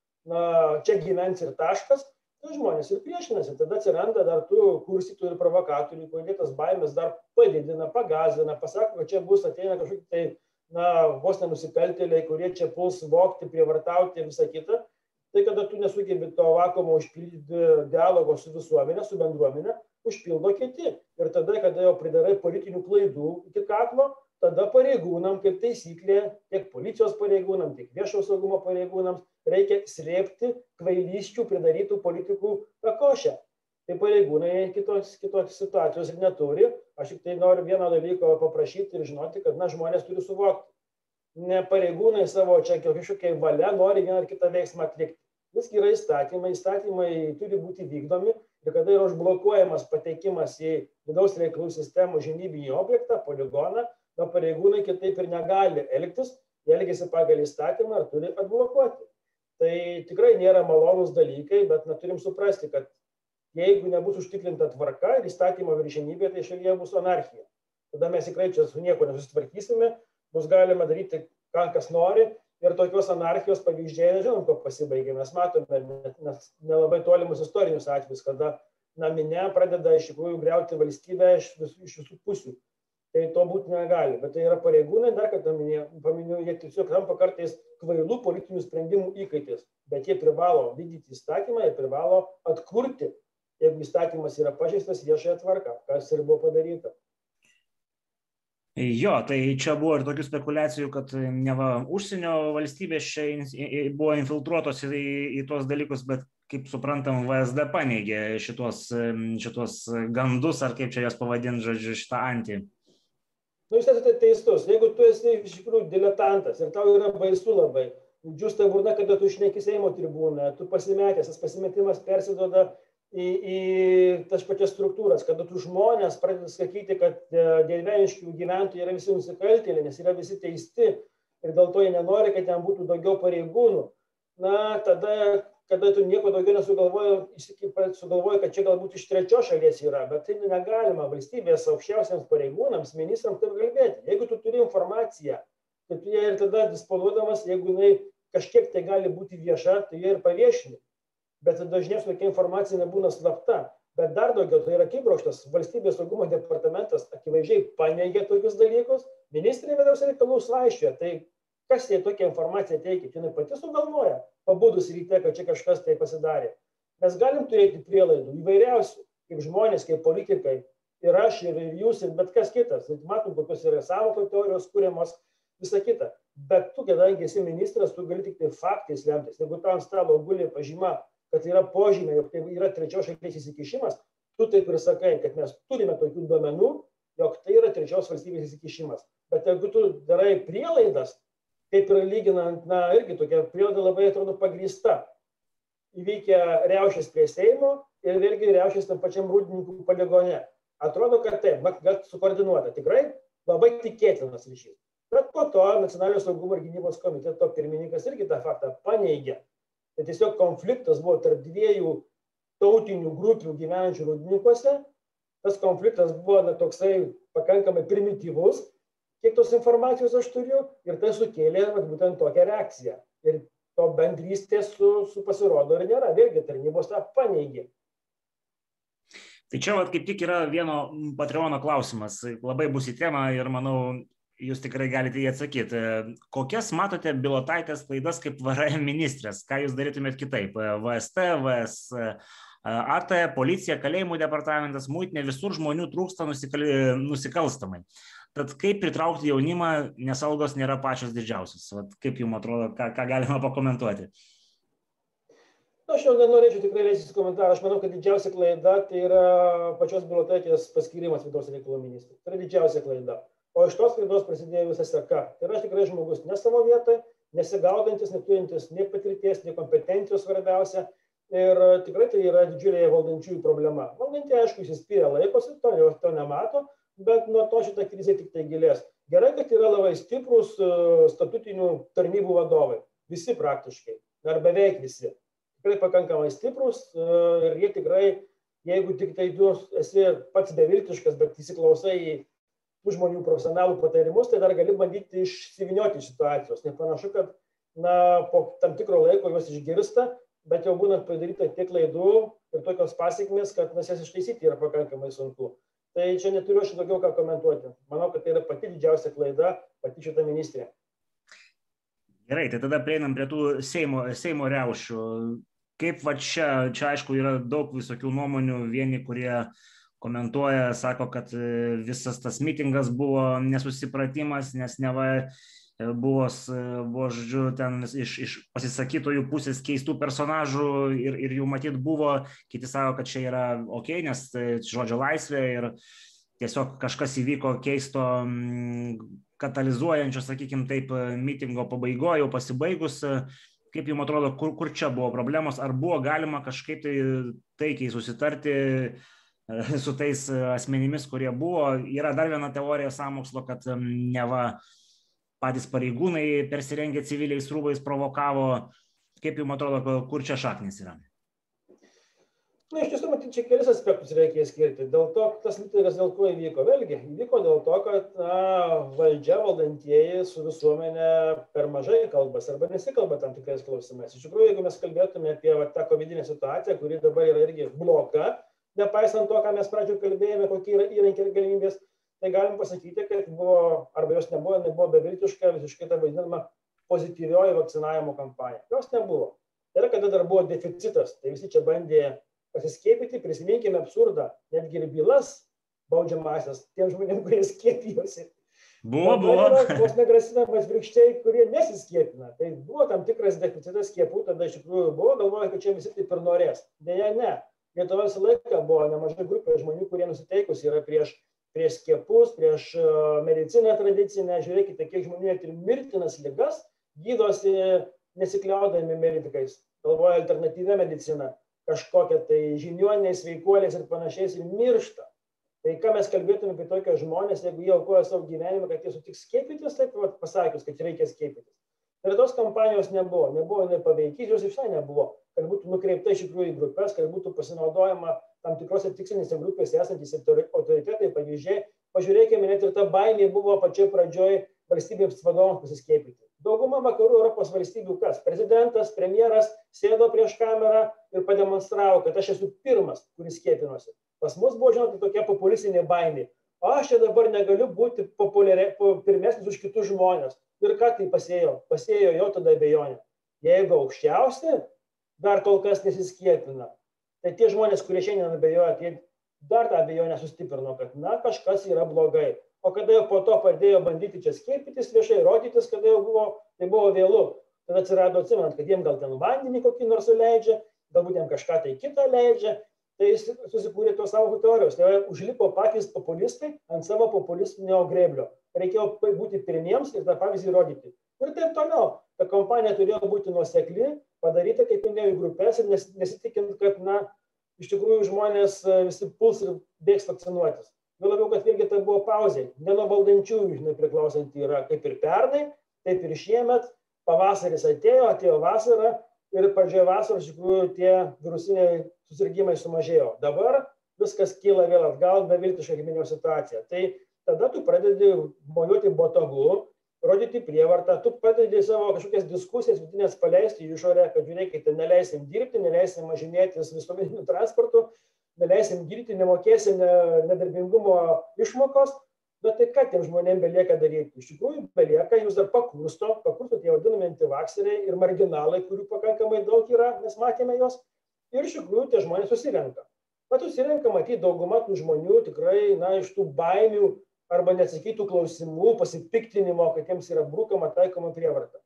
čia gyvens ir taškas, tai žmonės ir priešinasi. Tada atsiranda dar tų kurstytojų ir provokatorių, kurie tas baimės dar padidina, pagąsdina, pasako, kad čia bus ateina kažkokie tai, vos nenusikaltėliai, kurie čia puls vogti, prievartauti ir visą kitą. Tai kada tu nesugebi to vakuumo užpildyti dialogo su visuomenė, su bendruomenė, užpildo kiti. Ir tada, kada jau pridarai politinių klaidų iki kaklo, tada pareigūnam, kaip taisyklė, tiek policijos pareigūnam, tiek viešo saugumo pareigūnams reikia slėpti kvailysčių pridarytų politikų takošę. Tai pareigūnai kitos situacijos ir neturi. Aš tik tai noriu vieną dalyką paprašyti ir žinoti, kad žmonės turi suvokti. Ne pareigūnai savo čia kažkokiai valia nori vieną ar kitą veiksmą atlikti. Visgi yra įstatymai turi būti vykdomi ir kada yra užblokuojamas patekimas į vidaus reikalų sistemų žinybinį objektą, poligoną, pareigūnai kitaip ir negali elgtis, jie elgiasi pagal įstatymą ir turi atblokuoti. Tai tikrai nėra malonūs dalykai, bet turim suprasti, kad jeigu nebus užtikrinta tvarka ir įstatymo viršenybė, tai šalyje bus anarchija. Tada mes tikrai čia su nieko nesusitvarkysime, bus galima daryti, kas nori. Ir tokios anarchijos pavyzdžiai, žinom, ko pasibaigė. Mes matome nelabai tolimus istorinius atvejus, kada minia pradeda iš tikrųjų griauti valstybę iš visų pusių. Tai to būti negali. Bet tai yra pareigūnai, dar kartą paminėjau, jie tiesiog tampa kartais kvailų politinių sprendimų įkaitais. Bet jie privalo vykdyti įstatymą, jie privalo atkurti, jeigu įstatymas yra pažeistas, viešąją tvarką, kas ir buvo padaryta. Jo, tai čia buvo ir tokių spekulacijų, kad neva užsienio valstybės čia buvo infiltruotos į tuos dalykus, bet kaip suprantam, VSD paneigė šitos gandus, ar kaip čia jas pavadint, žodžiu, šitą antį. Jūs esate teisus. Jeigu tu esi iš tikrųjų diletantas ir tau yra baisu labai, džiūsta burna, kada tu šneki Seimo tribūną, tu pasimetęs, tas pasimetimas persiduoda į tas pačias struktūras, kada tu žmonės pradeda sakyti, kad Dieveniškių gyventojai yra visi nusikaltėliai, nes yra visi teisti ir dėl to jie nenori, kad ten būtų daugiau pareigūnų. Tada, kada tu nieko daugiau sugalvoji, kad čia galbūt iš trečios šalies yra, bet tai negalima valstybės aukščiausiams pareigūnams, ministrams taip kalbėti. Jeigu tu turi informaciją, tai tu ją ir tada disponuodamas, jeigu jinai kažkiek tai gali būti vieša, tai ją ir paviešini. Bet dažniausiai tokia informacija nebūna slapta. Bet dar daugiau, tai yra akibrokštas. Valstybės saugumo departamentas akivaizdžiai paneigė tokius dalykus. Ministrė vidaus reikalų svaičioja. Tai kas jai tokią informaciją teikia? Jinai pati sugalvoja, pabudus ryte, kad čia kažkas tai pasidarė. Mes galim turėti prielaidų įvairiausių, kaip žmonės, kaip politikai. ir aš, ir jūs, ir bet kas kitas. Matom, kokios yra sąmokslo teorijos kūriamos, visa kita. Bet tu, kadangi esi ministras, tu gali tik tai faktais lemtis. Jeigu tau ant stalo guli pažyma, kad yra požymė, jog tai yra trečios šalies įsikišimas, tu taip ir sakai, kad mes turime tokių duomenų, jog tai yra trečios valstybės įsikišimas. Bet jeigu tu darai prielaidas, kaip ir lyginant, irgi tokia prielaida labai atrodo pagrįsta. Įvykę riaušės prie Seimo ir vėlgi riaušės tam pačiam Rūdninkų poligone. Atrodo, kad taip, bet sukoordinuota. Tikrai labai tikėtinas ryšys. Bet po to Nacionalinio saugumo ir gynybos komiteto pirmininkas irgi tą faktą paneigė. Tai tiesiog konfliktas buvo tarp dviejų tautinių grupių gyvenančių Rūdninkuose. Tas konfliktas buvo toksai pakankamai primityvus, kiek tos informacijos aš turiu, ir tai sukėlė būtent tokią reakciją. Ir to bendrystės su pasirodo ir nėra. Vėlgi tarnybos tą paneigė. Tai čia kaip tik yra vieno Patreono klausimas. Labai bus į temą ir manau, jūs tikrai galite jį atsakyti. Kokias matote Bilotaitės klaidas kaip VRM ministrės? Ką jūs darytumėt kitaip? VST, VSAT, policija, kalėjimų departamentas, muitinė, visur žmonių trūksta nusikalstamai. Tad kaip pritraukti jaunimą, nes algos nėra pačios didžiausios? Kaip jums atrodo, ką galima pakomentuoti? Aš jau nenorėčiau tikrai leistis į komentarą. Aš manau, kad didžiausia klaida tai yra pačios Bilotaitės paskyrimas vidaus reikalų ministrų. Tai yra didžiausia klaida. O iš tos klaidos prasidėjo visa seka. Tai yra tikrai žmogus ne savo vietoje, nesigaudantis, neturintis nei patirties, nei kompetencijos svarbiausia. Ir tikrai tai yra didžiulė valdančiųjų problema. Valdantieji, aišku, įsispyrę laikosi, to nemato, bet nuo to šitą krizę tik tai gilės. Gerai, kad yra labai stiprus statutinių tarnybų vadovai. Visi praktiškai, ar beveik visi. Tikrai pakankamai stiprus ir jie tikrai, jeigu tik tai tu esi pats beviltiškas, bet įsiklausai į tų žmonių profesionalų patarimus, tai dar gali bandyti išsivinioti iš situacijos. Nepanašu, kad po tam tikro laiko juos išgirsta, bet jau būnant padaryta tiek klaidų ir tokios pasiekmės, kad jas ištaisyti yra pakankamai sunku. Tai čia neturiu aš daugiau ką komentuoti. Manau, kad tai yra pati didžiausia klaida, pati šita ministrė. Gerai, tai tada prieinam prie tų Seimo riaušių. Kaip čia aišku yra daug visokių nuomonių, vieni, kurie komentuoja, sako, kad visas tas mitingas buvo nesusipratimas, nes neva buvo žodžiu, ten iš pasisakytojų pusės keistų personažų ir jų matyt buvo, kiti sako, kad čia yra ok, nes žodžio laisvė ir tiesiog kažkas įvyko keisto katalizuojančio, sakykime taip, mitingo pabaigoje, jau pasibaigus. Kaip jums atrodo, kur čia buvo problemos? Ar buvo galima kažkaip taikiai susitarti su tais asmenimis, kurie buvo? Yra dar viena teorija sąmokslo, kad neva patys pareigūnai persirengę civiliais rūbais provokavo. Kaip jums atrodo, kur čia šaknis yra? Iš tiesų, matyt, čia kelis aspektus reikia skirti. Dėl to, tas mitingas dėl ko įvyko? Vėlgi, įvyko dėl to, kad valdžia, valdantieji su visuomenė per mažai kalbasi arba nesikalba tam tikrais klausimais. Iš tikrųjų, jeigu mes kalbėtume apie tą covidinę situaciją, kuri dabar yra irgi bloga, nepaisant to, ką mes pradžioje kalbėjome, kokie yra įrankiai ir galimybės, tai galim pasakyti, kad buvo, arba jos nebuvo beviltiška, visiškai ta vadinama pozityvioji vakcinavimo kampanija. Jos nebuvo. Tai yra, kada dar buvo deficitas, tai visi čia bandė pasiskiepyti, prisiminkime absurdą, netgi ir bylas baudžiamasias tiem žmonėm, kurie skiepijosi. Buvo. Vos negrasinamas virkščiai, kurie nesiskiepina. Tai buvo tam tikras deficitas skiepų, tada iš tikrųjų buvo, galvoja, kad čia visi taip ir norės. Deja, ne. Lietuvoje visą laiką buvo nemažai grupė žmonių, kurie nusiteikus yra prieš skiepus, prieš mediciną tradicinę. Žiūrėkite, kiek žmonių net ir mirtinas ligas gydosi nesikliaudami medikais. Galvoja alternatyvę mediciną. Kažkokia tai žiniuoniais, sveikuoliais ir panašiais ir miršta. Tai ką mes kalbėtume apie tokios žmonės, jeigu jie aukoja savo gyvenimą, kad jie sutiks skiepytis, taip pasakius, kad reikia skiepytis. Ir tos kampanijos nebuvo nepaveikys, jos visai nebuvo, kad būtų nukreipta iš tikrųjų į grupės, kad būtų pasinaudojama tam tikrose tikslinėse grupėse esantys autoritetai, pavyzdžiai. Pažiūrėkime, net ir ta baimė buvo pačioj pradžioj valstybėms vadovams pasiskiepyti. Dauguma vakarų Europos valstybių kas? Prezidentas, premjeras sėdo prieš kamerą ir pademonstravo, kad aš esu pirmas, kuris skiepinosi. Pas mus buvo, žinot, tokia populistinė baimė. Aš čia dabar negaliu būti pirmesnis už kitus žmonės. Ir ką tai pasėjo? Pasėjo jau tada abejonė. Jeigu aukščiausi dar kol kas nesiskiepina, tai tie žmonės, kurie šiandien abejoja, tai dar tą abejonę sustiprino, kad na, kažkas yra blogai. O kada jau po to pradėjo bandyti čia skiepytis viešai, rodytis, kada jau buvo, tai buvo vėlu. Tada atsirado, atsimenant, kad jiem gal ten vandenį kokį nors leidžia, galbūt jiem kažką tai kitą leidžia, tai jis susikūrė tos savo teorijos. Tai užlipo patys populistai ant savo populistinio grėblio. Reikėjo būti pirmiems ir tą pavyzdį rodyti. Ir taip toliau. Ta kompanija turėjo būti nuosekli, padaryta, kaip minėjau, grupės ir nesitikint, kad, na, iš tikrųjų žmonės visi puls ir bėgs vakcinuotis. Jau labiau, kad vėlgi tai buvo pauzė. Ne nuo valdančiųjų, žinai, priklausanti yra kaip ir pernai, taip ir šiemet. Pavasaris atėjo vasara ir pradžioje vasaros iš tikrųjų tie virusiniai susirgimai sumažėjo. Dabar viskas kyla vėl atgal, beviltiška kaip minėjau situacija. Tai tada tu pradedi mojuoti botagu, rodyti prievartą, tu pradedi savo kažkokias diskusijas vidinės paleisti į išorę, kad žiūrėkite, neleisim dirbti, neleisim važinėtis visuomeniniu transportu, neleisim dirbti, nemokėsim nedarbingumo išmokos. Bet tai ką tiem žmonėm belieka daryti? Iš tikrųjų belieka, jūs dar pakursto tie vadinami antivakseriai ir marginalai, kurių pakankamai daug yra, mes matėme juos. Ir iš tikrųjų tie žmonės susirenka. Bet susirenka, matyti, dauguma tų žmonių tikrai, na, iš tų baimių arba neatsakytų klausimų, pasipiktinimo, kad jiems yra brukama, taikoma prievarta.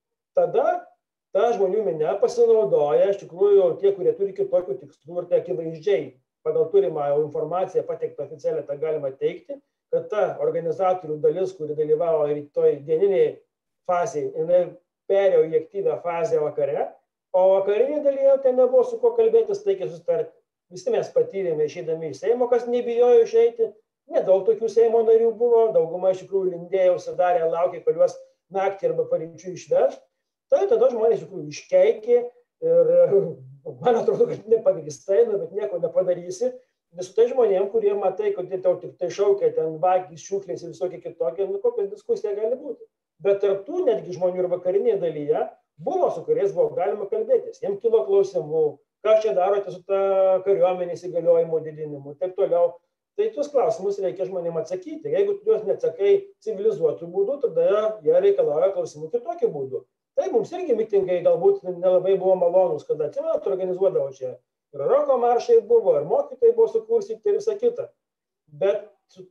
Tada ta žmonių minia pasinaudoja, iš tikrųjų tie, kurie turi kitokių tikslų ir tai akivaizdžiai pagal turimą informaciją pateiktą oficialią, tą galima teikti, kad ta organizatorių dalis, kuri dalyvavo ir toj dieniniai fazėje, jinai perėjo į aktyvią fazę vakare, o vakarinė dalyje ten nebuvo su kuo kalbėtis, taikiai susitarti. Visi mes patyrėme išeidami į Seimo, kas nebijojo išeiti, nedaug tokių Seimo narių buvo, dauguma iš tikrųjų lindėjo, užsidarė, laukė, kad juos naktį arba paryčių išveš. Tai tada žmonės iš tikrųjų iškeikė ir man atrodo, kad nepagrįstai, bet nieko nepadarysi. Nes su tai žmonėm, kurie matai, kad jie tau tik tai šaukia, ten vagys, šiukšlės ir visokie kitokie, nu kokia diskusija gali būti. Bet tarp tų netgi žmonių ir vakarinėje dalyje buvo, su kuriais buvo galima kalbėtis. Jiems kilo klausimų, ką čia darote su ta kariuomenės įgaliojimo didinimu ir taip toliau. Tai tuos klausimus reikia žmonėm atsakyti. Jeigu tu juos neatsakai civilizuotų būdų, tada jie reikalauja klausimų kitokiu būdu. Tai mums irgi mitingai galbūt nelabai buvo malonus, kada atsimenat, organizuodavo čia. Ir roko maršai buvo, ir mokytojai buvo sukursyti ir visa kita. Bet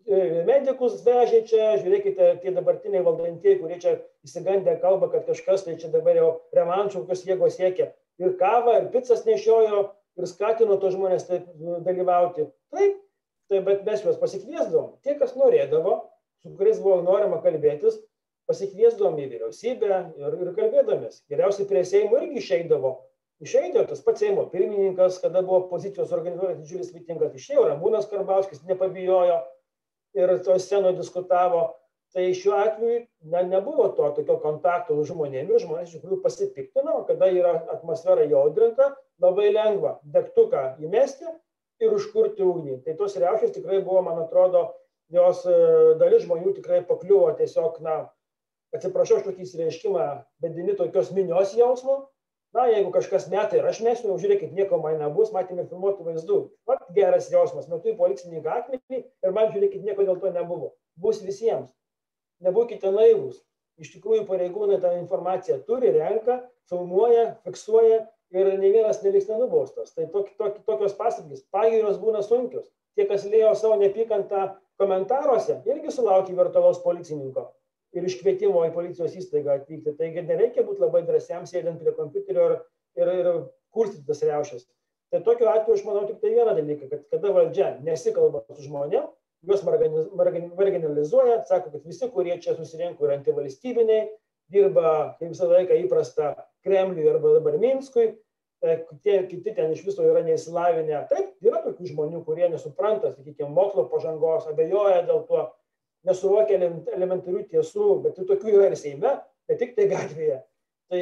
medikus vežė čia, žiūrėkite, tie dabartiniai valdantieji, kurie čia įsigandę kalba, kad kažkas tai čia dabar jau revanšų, kokios jėgos siekia. Ir kavą, ir pizzas nešiojo, ir skatino to žmonės taip dalyvauti. Taip, bet mes juos pasikviesdavom. Tie, kas norėdavo, su kuriais buvo norima kalbėtis, pasikviesdavom į vyriausybę ir kalbėdamės. Geriausiai prie Seimo irgi išeidavo. Išeidėjo tas pats Seimo pirmininkas, kada buvo opozicijos organizuotas didžiulis mitingas, išėjo Ramūnas Karbauskis, nepabijojo ir to scenoje diskutavo. Tai šiuo atveju nebuvo tokio kontakto su žmonėmis ir žmonės iš tikrųjų pasipiktino, kada yra atmosfera jaudrinta, labai lengva degtuką įmesti ir užkurti ugnį. Tai tos riaušės tikrai buvo, man atrodo, jos dalis žmonių tikrai pakliuvo tiesiog, na, atsiprašau už tokį įsireiškimą, vedini tokios minios jausmo. Na, jeigu kažkas meta ir aš mesiu, žiūrėkit, nieko man nebus, matėme filmuotų vaizdų. Vat geras jausmas, metu į policininką akmenį ir man, žiūrėkit, nieko dėl to nebuvo. Bus visiems. Nebūkite naivūs. Iš tikrųjų, pareigūnai tą informaciją turi, renka, filmuoja, fiksuoja ir nei vienas neliks nenubaustas. Tai tokios pasekmės. Pagirios būna sunkios. Tie, kas liejo savo neapykantą komentaruose, irgi sulaukė virtualaus policininko ir iškvietimo į policijos įstaigą atvykti. Taigi nereikia būti labai drąsiam sėdint prie kompiuterio ir kurstyti tas riaušes. Tai tokiu atveju aš manau tik tai vieną dalyką, kad kada valdžia nesikalba su žmonėm, juos marginalizuoja, sako, kad visi, kurie čia susirinko, yra antivalstybiniai, dirba kaip visą laiką įprasta Kremliui arba dabar Minskui, tie kiti ten iš viso yra neįsilavinę. Taip, yra tokių žmonių, kurie nesupranta, sakykime, mokslo pažangos, abejoja dėl to, nesuvokia elementarių tiesų, bet tokių yra ir Seime, ne tik tai gatvėje. Tai,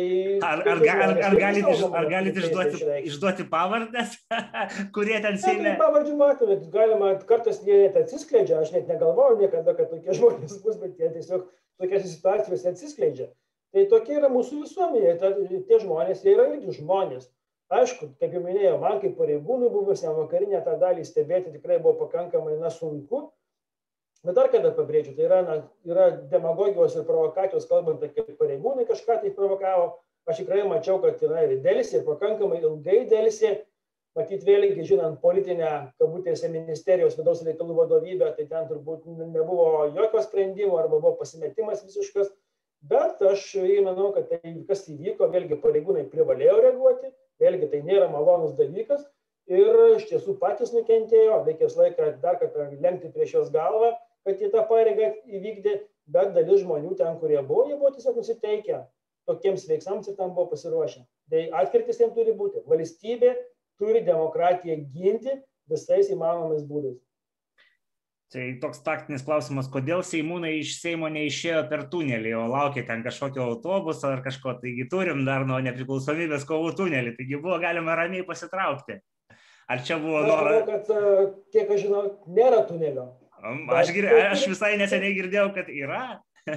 ar galite išduoti pavardės, kurie ten Seime? Pavardžių matome, galima, kartais jie net atsiskleidžia, aš net negalvojau niekada, kad tokie žmonės bus, bet jie tiesiog tokiose situacijose atsiskleidžia. Tai tokia yra mūsų visuomenė, tie žmonės, jie yra irgi žmonės. Aišku, kaip jau minėjau, man kaip pareigūnų buvusiam vakarinę tą dalį stebėti tikrai buvo pakankamai sunku. Bet dar kada pabrėžiu, tai yra demagogijos ir provokacijos, kalbant, kaip pareigūnai kažką tai provokavo. Aš tikrai mačiau, kad yra ir dėlsė, ir pakankamai ilgai dėlsė. matyt vėlgi, žinant politinę, kabutėse, ministerijos vidaus reikalų vadovybę, tai ten turbūt nebuvo jokio sprendimo arba buvo pasimetimas visiškas, bet aš manau, kad tai, kas įvyko, vėlgi pareigūnai privalėjo reaguoti, vėlgi tai nėra malonus dalykas ir iš tiesų patys nukentėjo, reikės laiką dar kartą lenkti prieš jos galvą, kad jie tą pareigą įvykdė, bet dalis žmonių ten, kurie buvo, jie buvo tiesiog nusiteikę tokiems veiksmams ir tam buvo pasiruošę. Tai atkirtis jiems turi būti. Valstybė turi demokratiją ginti visais įmanomais būdais. Tai toks taktinis klausimas, kodėl seimūnai iš Seimo neišėjo per tunelį, o laukė ten kažkokio autobuso ar kažko, taigi turim dar nuo nepriklausomybės kovų tunelį, taigi buvo galima ramiai pasitraukti. Ar čia buvo noras? Aš manau, kad, kiek aš žinau, nėra tunelio. Aš visai neseniai girdėjau, kad yra.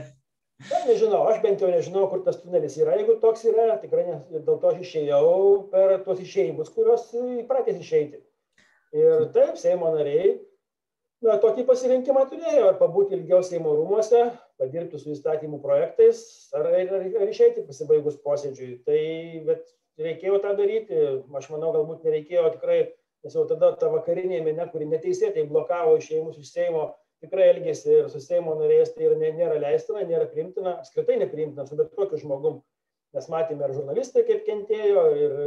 Na, nežinau, aš bent jau nežinau, kur tas tunelis yra. Jeigu toks yra, tikrai dėl to aš išėjau per tuos išėjimus, kuriuos įpratęs išeiti. Ir taip, Seimo nariai tokį pasirinkimą turėjo, ar pabūti ilgiau Seimo rūmuose, padirbti su įstatymų projektais, ar išeiti pasibaigus posėdžiui. Tai, bet reikėjo tą daryti. Aš manau, galbūt nereikėjo tikrai, nes jau tada ta vakarinė minia, kuri neteisėtai blokavo išėjimus iš Seimo, tikrai elgėsi ir su Seimo nariais, tai nėra leistina, nėra priimtina, apskritai nepriimtina su bet kokiu žmogum. Mes matėme ir žurnalistai, kaip kentėjo,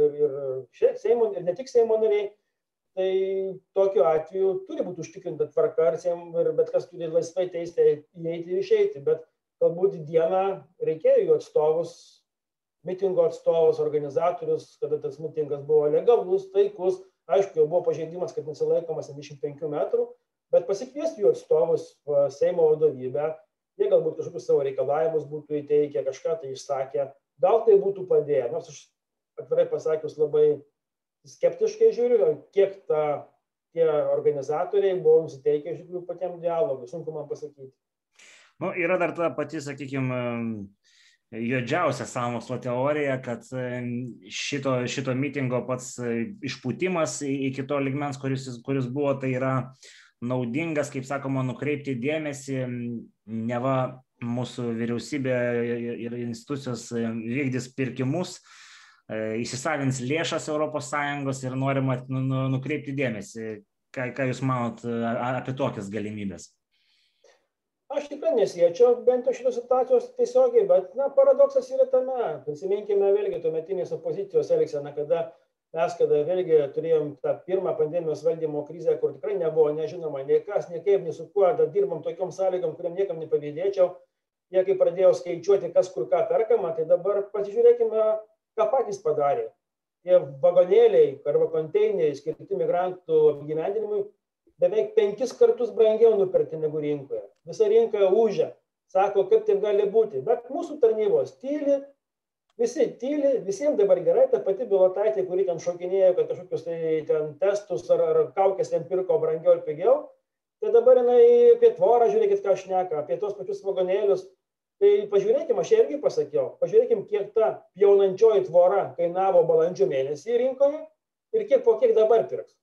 ir Seimo, ir ne tik Seimo nariai. Tai tokiu atveju turi būti užtikrinta tvarka ir bet kas turi laisvai teisę įeiti ir išeiti. Bet galbūt dieną reikėjo jų atstovus, mitingo atstovus, organizatorius, kada tas mitingas buvo legalus, taikus. Aišku, jau buvo pažeidimas, kad nesilaikomas 75 metrų. Bet pasikviesti jų atstovus Seimo vadovybę, jie galbūt kažkokius savo reikalavimus būtų įteikę, kažką tai išsakę, gal tai būtų padėję. Nors aš atvirai pasakius labai skeptiškai žiūriu, kiek tie organizatoriai buvo nusiteikę iš tikrųjų patiem dialogui, sunku man pasakyti. Nu, yra dar ta pati, sakykime, juodžiausia sąmokslo teorija, kad šito mitingo pats išpūtimas iki to lygmens, kuris buvo, tai yra naudingas, kaip sakoma, nukreipti dėmesį, neva mūsų vyriausybė ir institucijos vykdys pirkimus, įsisavins lėšas ES ir norima nukreipti dėmesį. Ką Jūs manot apie tokias galimybės? Aš tikrai nesiečiau bent jau šitos situacijos tiesiogiai, bet paradoksas yra tame. Prisiminkime vėlgi tuometinės opozicijos elgseną, kada vėlgi turėjom tą pirmą pandemijos valdymo krizę, kur tikrai nebuvo nežinoma nei kas, nei kaip, nei su kuo, dirbom tokiom sąlygom, kuriam niekam nepavydėčiau. Jie kai pradėjo skaičiuoti, kas kur ką perkama, tai dabar pasižiūrėkime, ką patys padarė. Tie vagonėliai arba konteineriai skirti migrantų apgyvendinimui beveik 5 kartus brangiau nupirkti negu rinkoje. Visa rinka ūžia, sako, kaip taip gali būti. Bet mūsų tarnybos tyli, visi tyli, visiems dabar gerai, ta pati Bilotaitė, kuri ten šokinėjo, kad kažkokius tai ten testus ar kaukės ten pirko brangiau ir pigiau, tai dabar jinai apie tvorą, žiūrėkit, ką šneka, apie tos pačius vagonėlius. Tai pažiūrėkime, aš irgi pasakiau, pažiūrėkime, kiek ta pjaunančioji tvora kainavo balandžio mėnesį rinkoje ir po kiek dabar pirks.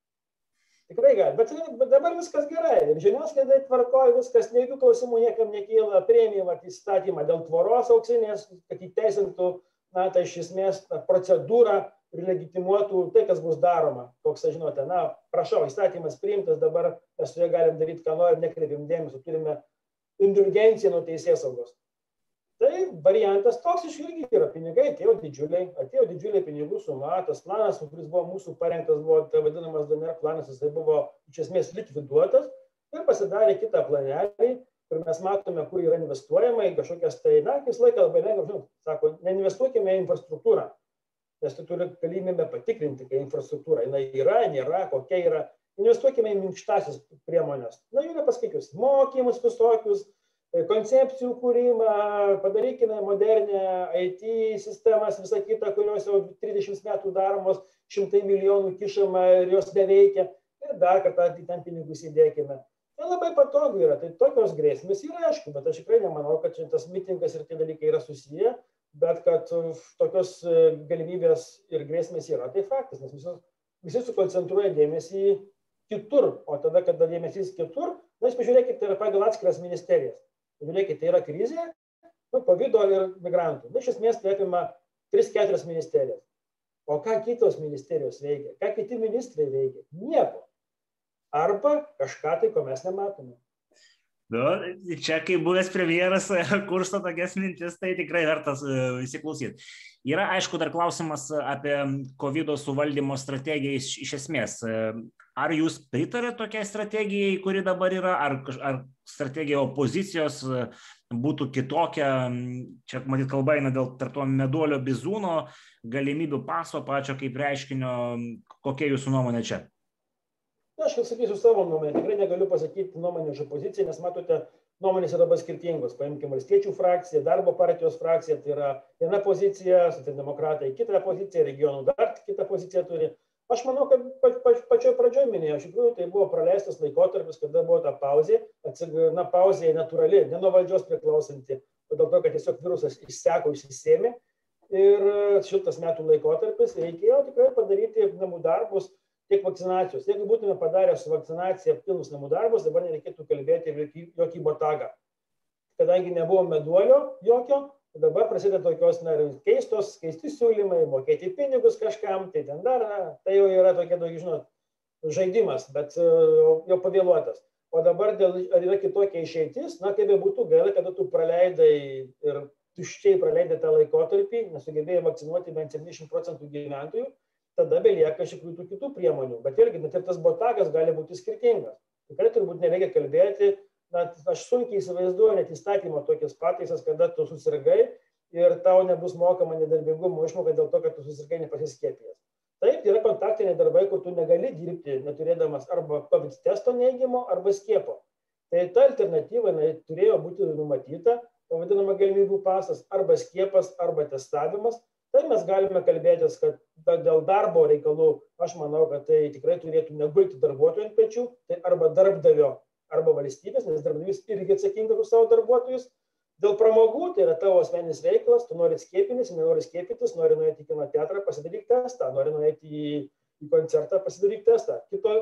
Tikrai gali, bet dabar viskas gerai. Ir žiniasklaidai tvarkoja, viskas, jokių klausimų niekam nekyla, priėmė įstatymą dėl tvoros auksinės, kad įteisintų, tai iš esmės procedūrą ir legitimuotų tai, kas bus daroma. Koks, žinote, prašau, įstatymas priimtas, dabar mes su juo galim daryti, ką norim, nekreipim dėmesio, turime indulgenciją nuo teisėsaugos. Tai variantas toks irgi yra, pinigai atėjo didžiuliai pinigų suma, tas planas, kuris buvo mūsų parengtas, buvo tai vadinamas DNR planas, jis buvo iš esmės likviduotas ir pasidarė kitą planelį, kur mes matome, kur yra investuojama į kažkokias tai, vis laiką labai lengva, sako, neinvestuokime į infrastruktūrą, nes tu turi galimybę patikrinti, kai infrastruktūra, jinai yra, nėra, kokia yra, investuokime į minkštasias priemonės, jų nepaskaičius, mokymus visokius, koncepcijų kūrimą, padarykime modernę IT sistemas, visą kitą, kurios jau 30 metų daromos, 100 milijonų kišama ir jos neveikia, ir dar kartą ten pinigus įdėkime. Tai labai patogu yra, tai tokios grėsmės yra, aišku, bet aš tikrai nemanau, kad šitas mitingas ir tie dalykai yra susiję, bet kad tokios galimybės ir grėsmės yra, tai faktas, nes visi sukoncentruoja dėmesį kitur, o tada, kada dėmesys kitur, jūs pažiūrėkite, tai yra pagal atskiras ministerijas. Žiūrėkit, tai yra krizė, COVID ir migrantų. Iš esmės tai apima 3-4 ministerijas. O ką kitos ministerijos veikia? Ką kiti ministrai veikia? Nieko. Arba kažką tai, ko mes nematome. Nu, čia, kai buvęs premjeras kursto tokias mintis, tai tikrai vertas įsiklausyti. Yra, aišku, dar klausimas apie COVID suvaldymo strategiją iš esmės. Ar jūs pritarėte tokiai strategijai, kuri dabar yra, ar strategija opozicijos būtų kitokia? Čia, matyt, kalba eina dėl to meduolio bizūno, galimybių paso pačio kaip reiškinio. Kokia jūsų nuomonė čia? Aš sakysiu savo nuomonę, tikrai negaliu pasakyti nuomonę už opoziciją, nes matote, nuomonės yra labai skirtingos. Paimkime Valstiečių frakciją, Darbo partijos frakciją, tai yra viena pozicija, socialdemokratai kita pozicija, regionų dar kitą poziciją turi. Aš manau, kad pačioj pradžioj minėjau, iš tikrųjų tai buvo praleistas laikotarpis, kada buvo ta pauzė, pauzė natūrali, ne nuo valdžios priklausanti, o dėl to, kad tiesiog virusas išseko, išsisėmė. Ir šiltas metų laikotarpis reikėjo tikrai padaryti namų darbus, tiek vakcinacijos. Jeigu būtume padarę su vakcinacija pilnus namų darbus, dabar nereikėtų kalbėti jokį botagą. Kadangi nebuvo meduolio jokio, dabar prasideda tokios keisti siūlymai, mokėti pinigus kažkam, tai ten dar, tai jau yra tokia, žinot, žaidimas, bet jau pavėluotas. O dabar ar yra kitokia išeitis, kaip būtų gaila, kada tu praleidai ir tuščiai praleidai tą laikotarpį, nesugebėjai vakcinuoti bent 70% gyventojų, tada belieka iš tikrųjų tų kitų priemonių. Bet vėlgi, net ir tas botagas gali būti skirtingas. Tikrai turbūt nereikia kalbėti, aš sunkiai įsivaizduoju net įstatymo tokias pataisas, kada tu susirgai ir tau nebus mokama nedarbingumo išmoka dėl to, kad tu susirgai nepasiskiepijęs. Taip, yra kontaktiniai darbai, kur tu negali dirbti, neturėdamas arba COVID testo neigimo, arba skiepo. Tai ta alternatyva turėjo būti numatyta, vadinama galimybių pasas, arba skiepas, arba testavimas. Tai mes galime kalbėtis, kad dėl darbo reikalų, aš manau, kad tai tikrai turėtų negulti darbuotojų ant pečių, tai arba darbdavio, arba valstybės, nes darbdavys irgi atsakingas už savo darbuotojus. Dėl pramogų, tai yra tavo asmeninis reikalas, tu nori skiepintis, nenori skiepytis, nori nueiti į kino teatrą, pasidaryk testą, nori nueiti į koncertą, pasidaryk testą.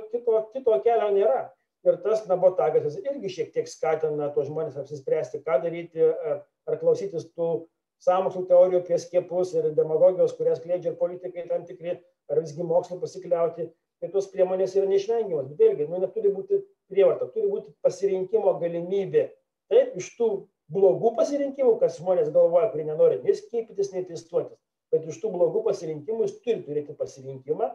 Kito kelio nėra. Ir tas botagas irgi šiek tiek skatina tuos žmonės apsispręsti, ką daryti, ar klausytis tų sąmokslo teorijų apie skiepus ir demagogijos, kurias skleidžia ir politikai tam tikri, ar visgi mokslu pasikliauti. Tai tos priemonės yra neišvengiamas. Bet vėlgi, neturi būti prievarta, turi būti pasirinkimo galimybė. Taip, iš tų blogų pasirinkimų, kas žmonės galvoja, kurie nenori nei skiepytis, nei testuotis. Bet iš tų blogų pasirinkimų jis turi turėti pasirinkimą.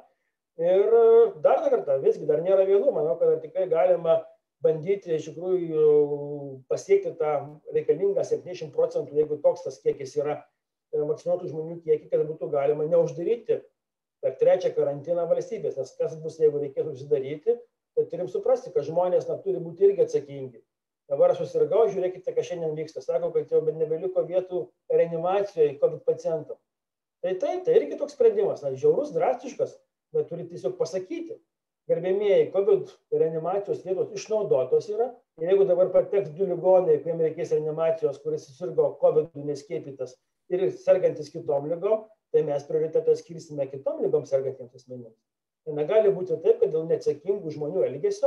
Ir dar kartą, visgi dar nėra vėlu, manau, kad tikrai galima bandyti iš tikrųjų pasiekti tą reikalingą 70%, jeigu toks tas kiekis yra vakcinuotų žmonių kiekį, kad būtų galima neuždaryti per trečią karantiną valstybės. Nes kas bus, jeigu reikėtų užsidaryti, tai turim suprasti, kad žmonės turi būti irgi atsakingi. Dabar aš susirgau, žiūrėkite, kas šiandien vyksta. Sako, kad jau nebeliko vietų reanimacijoje COVID pacientam. Tai irgi toks sprendimas, žiaurus, drastiškas, bet turi tiesiog pasakyti. Gerbėmieji, COVID reanimacijos vietos išnaudotos yra. Ir jeigu dabar pateks 2 ligoniai, kuriems reikės reanimacijos, kuris susirgo COVID neskiepytas ir sergantis kitom ligom, tai mes prioritetą skirsime kitom ligom sergantiems asmenims. Tai negali būti taip, kad dėl neatsakingų žmonių elgesio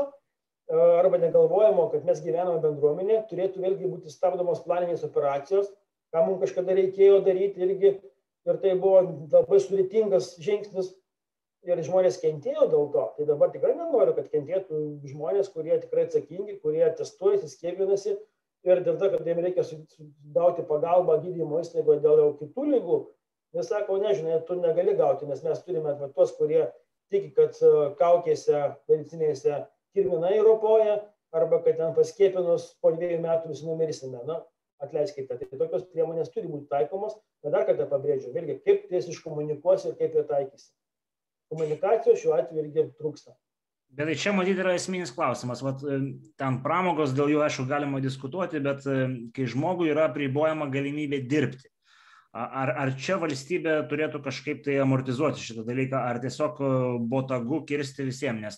arba negalvojimo, kad mes gyvename bendruomenė, turėtų vėlgi būti stabdomos planinės operacijos, ką mums kažkada reikėjo daryti irgi. Ir tai buvo labai sudėtingas žingsnis. Ir žmonės kentėjo dėl to. Tai dabar tikrai nenoriu, kad kentėtų žmonės, kurie tikrai atsakingi, kurie testuojasi, skiepinasi ir dėl to, kad jiems reikia gauti pagalbą gydymo įstaigoje dėl jau kitų ligų. Jis sako, nežinai, tu negali gauti, nes mes turime tuos, kurie tiki, kad kaukėse medicinėse kirminai ropoja arba kad ten paskiepinus po 2 metų visi numirsime. Atleiskite, tai tokios priemonės turi būti taikomos, bet dar kartą pabrėžiu, vėlgi, kaip ties iškomunikuosi ir kaip jie taikysi. Komunikacijos šiuo atveju irgi trūksta. Bet tai čia matyti yra esminis klausimas. Ten pramogos, dėl jų aišku galima diskutuoti, bet kai žmogui yra apribojama galimybė dirbti, ar čia valstybė turėtų kažkaip tai amortizuoti šitą dalyką, ar tiesiog botagu kirsti visiems, nes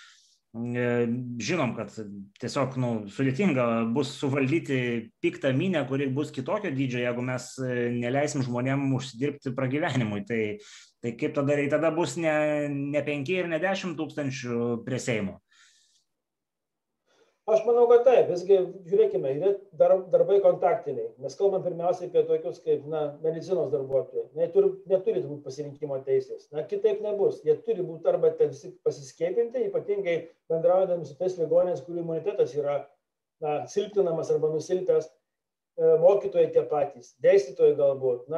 žinom, kad tiesiog sudėtinga bus suvaldyti piktą minią, kuri bus kitokio dydžio, jeigu mes neleisim žmonėm užsidirbti pragyvenimui. Tai kaip tada daryti? Tada bus ne 5 ir ne 10 tūkstančių prie Seimo. Aš manau, kad taip, visgi žiūrėkime, yra darbai kontaktiniai. Mes kalbam pirmiausiai apie tokius kaip medicinos darbuotojai. Neturi būti pasirinkimo teisės. Kitaip nebus. Jie turi būti arba visi pasiskiepinti, ypatingai bendraujant su tais ligonės, kurių imunitetas yra silpninamas arba nusilpęs, mokytojai tie patys, dėstytojai galbūt,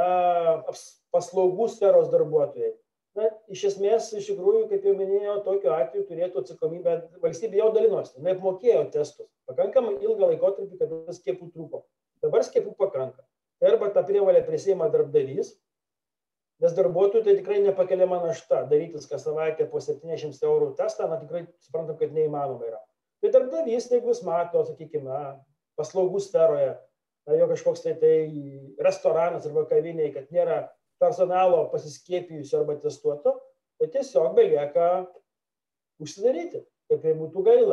paslaugų sferos darbuotojai. Iš esmės, iš tikrųjų, kaip jau minėjau, tokiu atveju turėtų atsakomybę, valstybė jau dalinosi, jinai apmokėjo testus, pakankamai ilgą laikotarpį, kada skiepų trūko. Dabar skiepų pakanka. Arba tą prievolę prisiima darbdavys, nes darbuotojų tai tikrai nepakeliama našta, darytis kas savaitę po 700 eurų testą, tikrai suprantam, kad neįmanoma yra. Tai darbdavys, jeigu jis mato, sakykime, paslaugų sferoje, jo kažkoks tai restoranas arba kaviniai, kad nėra personalo pasiskiepijusio arba testuoto, tai tiesiog belieka užsidaryti, kaip tai būtų gaila.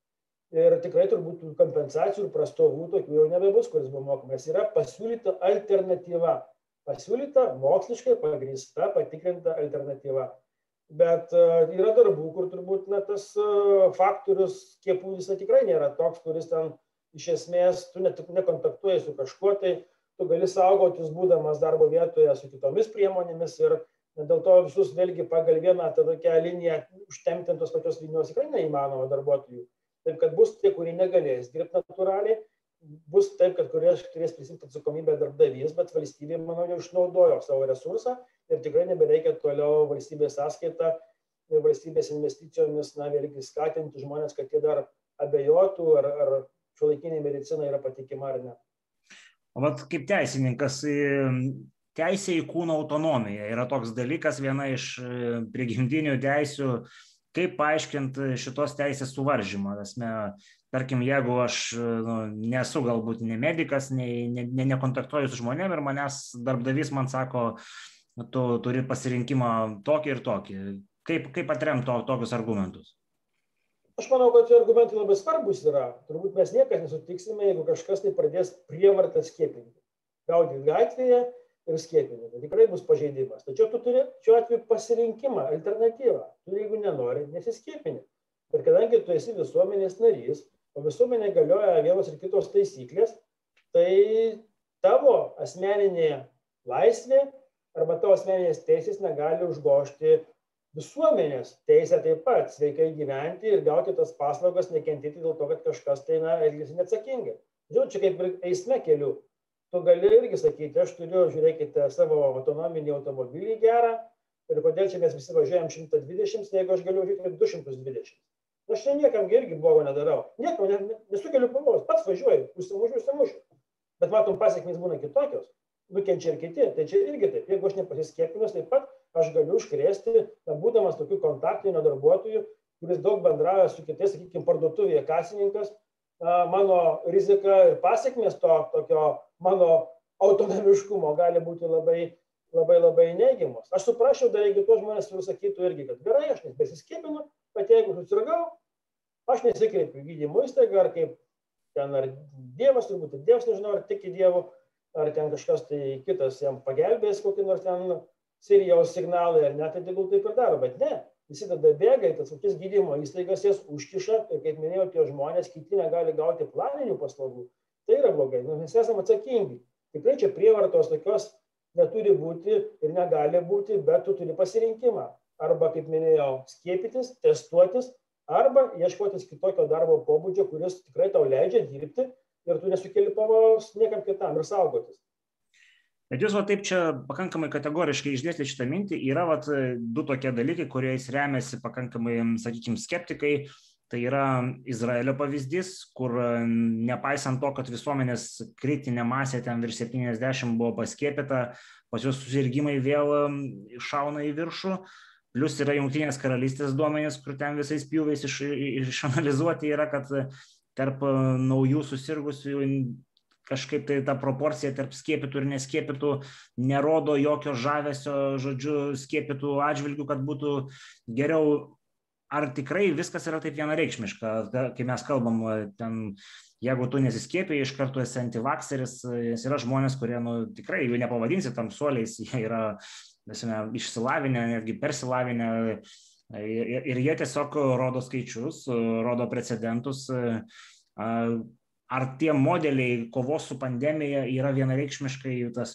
Ir tikrai turbūt kompensacijų ir prastovų tokių jau nebebus, kuris buvo mokamas. Yra pasiūlyta alternatyva, pasiūlyta moksliškai pagrįsta, patikrinta alternatyva. Bet yra darbų, kur turbūt tas faktorius skiepų visą tikrai nėra toks, kuris ten iš esmės tu nekontaktuoji su kažkuo, tai tu gali saugotis būdamas darbo vietoje su kitomis priemonėmis ir dėl to visus vėlgi pagal vieną tokią liniją užtempti tos pačios linijos tikrai neįmanoma darbuotojų. Taip, kad bus tie, kurie negalės dirbti natūraliai, bus taip, kad kurie turės prisimti atsakomybę darbdavys, bet valstybė, manau, jau išnaudojo savo resursą ir tikrai nebereikia toliau valstybės sąskaitą ir valstybės investicijomis, vėlgi skatinti žmonės, kad jie dar abejotų, ar šiuolaikinė medicina yra patikima ar ne. O vat kaip teisininkas, teisė į kūno autonomiją yra toks dalykas, viena iš prigimtinių teisių. Kaip paaiškinti šitos teisės suvaržymą? Tarkim, jeigu aš nesu galbūt ne medikas, nekontaktuoju su žmonėm ir manęs darbdavys man sako, tu turi pasirinkimą tokį ir tokį. Kaip atremti tokius argumentus? Aš manau, kad tie argumentai labai svarbus yra. Turbūt mes niekas nesutiksime, jeigu kažkas tai pradės prievartą skiepinti. Gaudyti gatvėje ir skiepinti. Tai tikrai bus pažeidimas. Tačiau tu turi šiuo atveju pasirinkimą, alternatyvą. Tu jeigu nenori, nesiskiepini. Ir kadangi tu esi visuomenės narys, o visuomenė galioja vienos ir kitos taisyklės, tai tavo asmeninė laisvė arba tavo asmeninės teisės negali užgožti visuomenės teisę taip pat sveikai gyventi ir gauti tas paslaugas, nekentėti dėl to, kad kažkas tai elgiasi neatsakingai. Žinau, čia kaip ir eisme keliu. Tu gali irgi sakyti, aš turiu, žiūrėkite, savo autonominį automobilį gerą ir kodėl čia mes visi važiuojam 120, jeigu aš galiu važiuoti 220. Aš čia niekam irgi blogo nedarau. Niekam nesukeliu pavojus, pats važiuoju, užsimušiu. Bet matom, pasekmės būna kitokios. Nukenčia ir kiti. Tai čia irgi taip. Jeigu aš nepasiskiepinus, taip pat aš galiu užkrėsti, būdamas tokių kontaktinių darbuotojų, kuris daug bendrauja su kitais, sakykime, parduotuvėje kasininkas, mano rizika ir pasekmės to tokio mano autonomiškumo gali būti labai neigiamos. Aš suprasčiau, dar jeigu tuos žmonės sakytų irgi, kad gerai, aš nebesiskiepinu, bet jeigu susirgau, aš nesikreipiu į gydymo įstaigą, ar kaip ten, ar Dievas, turbūt ir Dievas, nežinau, ar tiki Dievu, ar ten kažkas tai kitas jam pagelbės, kokį nors ten Sirijaus signalai, ar ne, tai tegul taip ir daro, bet ne. Visi tada bėga į tas kokias gydymo įstaigas, jas užkiša ir, kaip minėjau, tie žmonės, kiti negali gauti planinių paslaugų. Tai yra blogai, mes esame atsakingi. Tikrai čia prievartos tokios neturi būti ir negali būti, bet tu turi pasirinkimą. Arba, kaip minėjau, skiepytis, testuotis, arba ieškotis kitokio darbo pobūdžio, kuris tikrai tau leidžia dirbti ir tu nesukeli pavojaus niekam kitam ir saugotis. Bet jūs taip čia pakankamai kategoriškai išdėstėte šitą mintį. Yra du tokie dalykai, kuriais remiasi pakankamai, sakykime, skeptikai. Tai yra Izraelio pavyzdys, kur nepaisant to, kad visuomenės kritinė masė ten virš 70 buvo paskiepyta, pas juos susirgimai vėl šauna į viršų. Plius yra Jungtinės karalystės duomenys, kur ten visais pjūviais išanalizuoti yra, kad tarp naujų susirgusių kažkaip tai ta proporcija tarp skiepytų ir neskiepytų nerodo jokio žavesio, žodžiu, skiepytų atžvilgių, kad būtų geriau. Ar tikrai viskas yra taip vienareikšmiška, kai mes kalbam, ten, jeigu tu nesiskiepiji, iš karto esi antivakseris, yra žmonės, kurie, tikrai jų nepavadinsi tamsuoliais, jie yra, išsilavinę, netgi persilavinę, ir jie tiesiog rodo skaičius, rodo precedentus, Ar tie modeliai kovos su pandemija yra vienareikšmiškai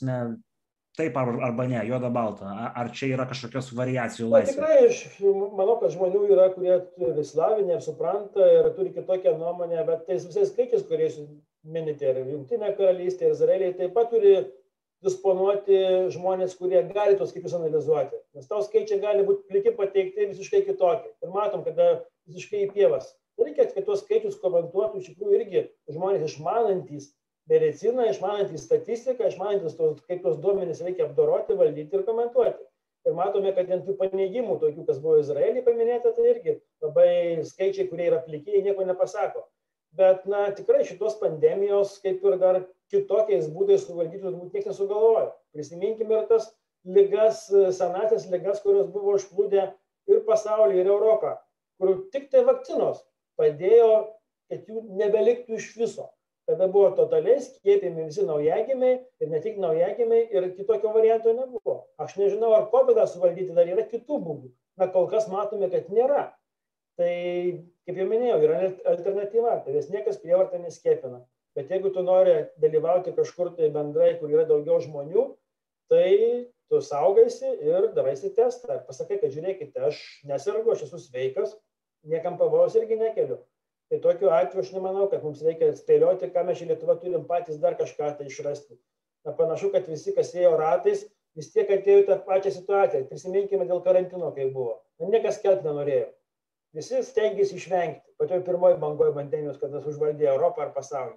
taip arba ne, juoda balta? Ar čia yra kažkokios variacijų laisvė? Tikrai aš manau, kad žmonių yra, kurie turi išsilavinę ir supranta ir turi kitokią nuomonę, bet tais visais skaičiais, kuriais minite, ir Jungtinė karalystė, ir Izraeliai taip pat turi disponuoti žmonės, kurie gali tos skaičius analizuoti. Nes tau skaičiai gali būti pliki pateikti visiškai kitokie. Ir matom, kada visiškai į pievas. Reikia, kad tuos skaičius komentuotų iš tikrųjų irgi žmonės išmanantys mediciną, išmanantys statistiką, išmanantys kaip tos duomenys reikia apdoroti, valdyti ir komentuoti. Ir matome, kad ant tų paneigimų, tokių, kas buvo Izraelį paminėta, tai irgi labai skaičiai, kurie yra pliki, nieko nepasako. Bet, tikrai šitos pandemijos, kaip ir dar kitokiais būdais suvaldyti, turbūt niekas nesugalvojo. Prisiminkime ir tas ligas, senasias ligas, kurios buvo užplūdę ir pasaulį, ir Europą, kur tik tai vakcinos padėjo, kad jų nebeliktų iš viso. Tada buvo totaliai skiepimi visi naujagimiai ir ne tik naujagimiai ir kitokio varianto nebuvo. Aš nežinau, ar COVID suvaldyti dar yra kitų būdų. Kol kas matome, kad nėra. Tai, kaip jau minėjau, yra alternatyva, tai vis niekas prievartą neskiepina. Bet jeigu tu nori dalyvauti kažkur tai bendrai, kur yra daugiau žmonių, tai tu saugaisi ir daraisi testą. Pasakai, kad žiūrėkite, aš nesirgu, aš esu sveikas, niekam pavojaus irgi nekeliu. Tai tokiu atveju aš nemanau, kad mums reikia spėlioti, ką mes į Lietuvą turim patys dar kažką tai išrasti. Panašu, kad visi, kas ėjo ratais, vis tiek atėjo į tą pačią situaciją. Prisiminkime dėl karantino, kai buvo. Niekas skelbti nenorėjo. Visi stengiasi išvengti. Pačioj pirmoji bangoje pandemijos, kada užvaldė Europą ar pasaulį.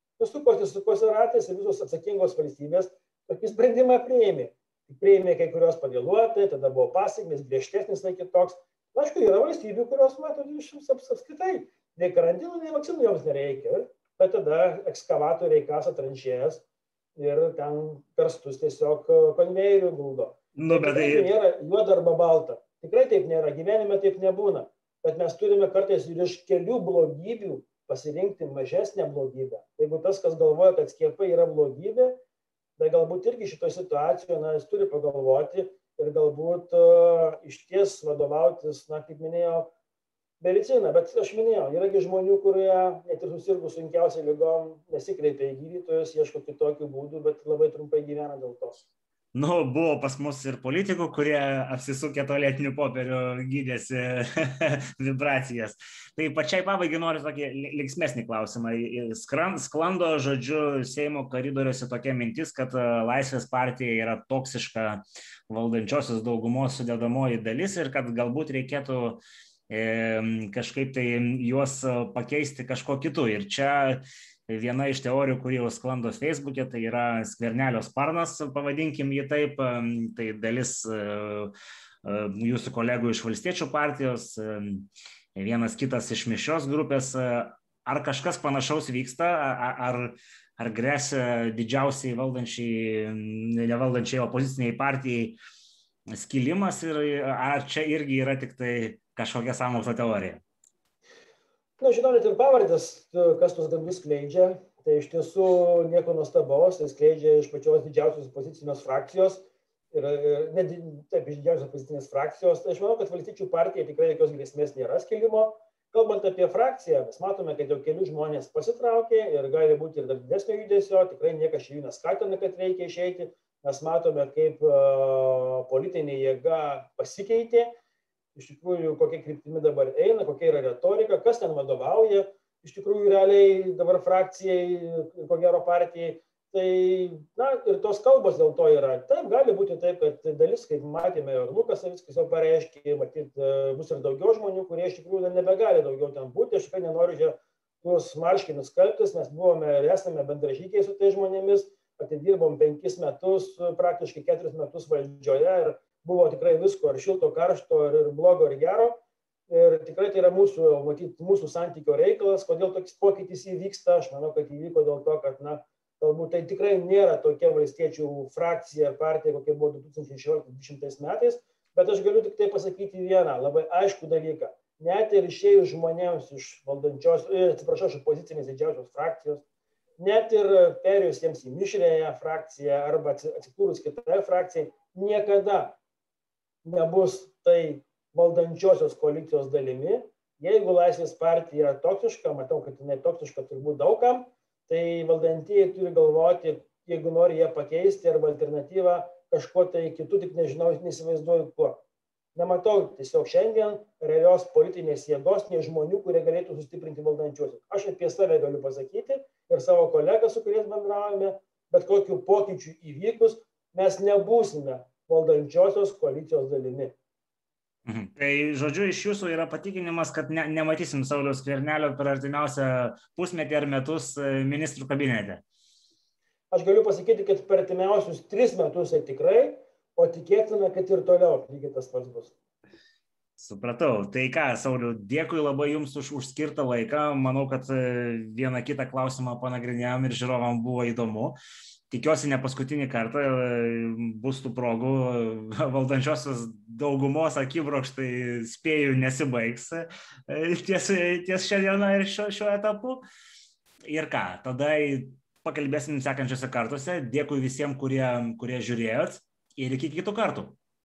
Sukosi ratais ir visos atsakingos valstybės tokį sprendimą priėmė. Priėmė kai kurios pavėluotai, tada buvo pasekmės, griežtesnis tai kitoks. Aišku, yra valstybių, kurios mato apskritai. Nei karantinų, nei vakcinų joms nereikia. Bet tada ekskavatoriai kasa tranšėjas ir ten karstus tiesiog konvejerių guldo. Tai nėra juoda arba balta. Tikrai taip nėra. Gyvenime taip nebūna. Bet mes turime kartais ir iš kelių blogybių pasirinkti mažesnę blogybę. Jeigu tas, kas galvoja, kad skiepai yra blogybė, tai galbūt irgi šitoje situacijoje jis turi pagalvoti ir galbūt išties vadovautis, kaip minėjau, medicina. Bet aš minėjau, yragi žmonių, kurie net ir susirgus sunkiausiai ligom nesikreipia į gydytojus, ieško kitokių būdų, bet labai trumpai gyvena dėl to. Buvo pas mus ir politikų, kurie apsisukę tualetinių popierių gydėsi vibracijas. Tai pačiai pabaigai noriu tokį linksmesnį klausimą. Sklando, žodžiu, Seimo koridoriuose tokia mintis, kad Laisvės partija yra toksiška valdančiosios daugumos sudedamoji dalis ir kad galbūt reikėtų kažkaip tai juos pakeisti kažko kitu. Ir čia viena iš teorijų, kuri jau sklando Facebook'e, tai yra Skvernelio sparnas, pavadinkim jį taip, tai dalis jūsų kolegų iš Valstiečių partijos, vienas kitas iš Mišrios grupės. Ar kažkas panašaus vyksta, ar gresia didžiausiai nevaldančiai opoziciniai partijai skilimas ir ar čia irgi yra tik tai kažkokia sąmokslo teorija? Žinau, net ir pavardės, kas tos gandus skleidžia, tai iš tiesų nieko nuostabaus, tai skleidžia iš pačios didžiausios opozicinės frakcijos ir taip, iš didžiausios opozicinės frakcijos. Tai aš manau, kad Valstiečių partija tikrai jokios grėsmės nėra skilimo. Kalbant apie frakciją, mes matome, kad jau keli žmonės pasitraukė ir gali būti ir dar didesnio judesio, tikrai niekas jų neskatina, kad reikia išeiti. Mes matome, kaip politinė jėga pasikeitė. Iš tikrųjų, kokia kryptimi dabar eina, kokia yra retorika, kas ten vadovauja, iš tikrųjų realiai dabar frakcijai, ko gero partijai. Tai, ir tos kalbos dėl to yra. Taip, gali būti taip, kad dalis, kaip matėme, ir Lukas Savickas jau pareiškė, matyt, bus ir daugiau žmonių, kurie iš tikrųjų nebegali daugiau ten būti. Aš tikrai nenoriu čia tuos marškinius skalbtis, mes buvome ir esame bendražygiai su tais žmonėmis, atidirbom 5 metus, praktiškai 4 metus valdžioje ir buvo tikrai visko, ir šilto, karšto, ir blogo, ir gero. Ir tikrai tai yra mūsų santykio reikalas. Kodėl toks pokytis įvyksta? Aš manau, kad įvyko dėl to, kad, galbūt tai tikrai nėra tokia valstiečių frakcija ar partija, kokia buvo 2016-2020 metais, bet aš galiu tik tai pasakyti vieną labai aiškų dalyką. Net ir išėjus žmonėms iš opozicinės didžiausios frakcijos, net ir perėjus jiems į mišriąją frakciją arba atsikūrus kitai frakcijai, niekada nebus tai valdančiosios koalicijos dalimi, Jeigu Laisvės partija yra toksiška, matau, kad jinai toksiška turbūt daugam, tai valdantieji turi galvoti, jeigu nori ją pakeisti arba alternatyvą kažkuo tai kitų, tik nežinau, nesivaizduoju kuo. Nematau tiesiog šiandien realios politinės jėgos, nei žmonių, kurie galėtų sustiprinti valdančiuosius. Aš apie save galiu pasakyti ir savo kolegą, su kuriais bendraujame, bet kokiu pokyčiu įvykus mes nebūsime valdančiosios koalicijos dalimi. Tai, žodžiu, iš jūsų yra patikinimas, kad nematysim Sauliaus Skvernelio per artimiausią pusmetį ar metus ministrų kabinete. Aš galiu pasakyti, kad per artimiausius 3 metus tai tikrai, o tikėtume, kad ir toliau lygiai tas pats bus. Supratau. Tai ką, Sauliau, dėkui labai Jums už skirtą laiką. Manau, kad vieną kitą klausimą panagrinėjom ir žiūrovam buvo įdomu. Tikiuosi, ne paskutinį kartą bus tų progų, valdančiosios daugumos akibrokštai spėju nesibaigs ties šią dieną ir šiuo etapu. Ir ką, tada pakalbėsim sekančiose kartuose. Dėkui visiems, kurie žiūrėjot ir iki kitų kartų.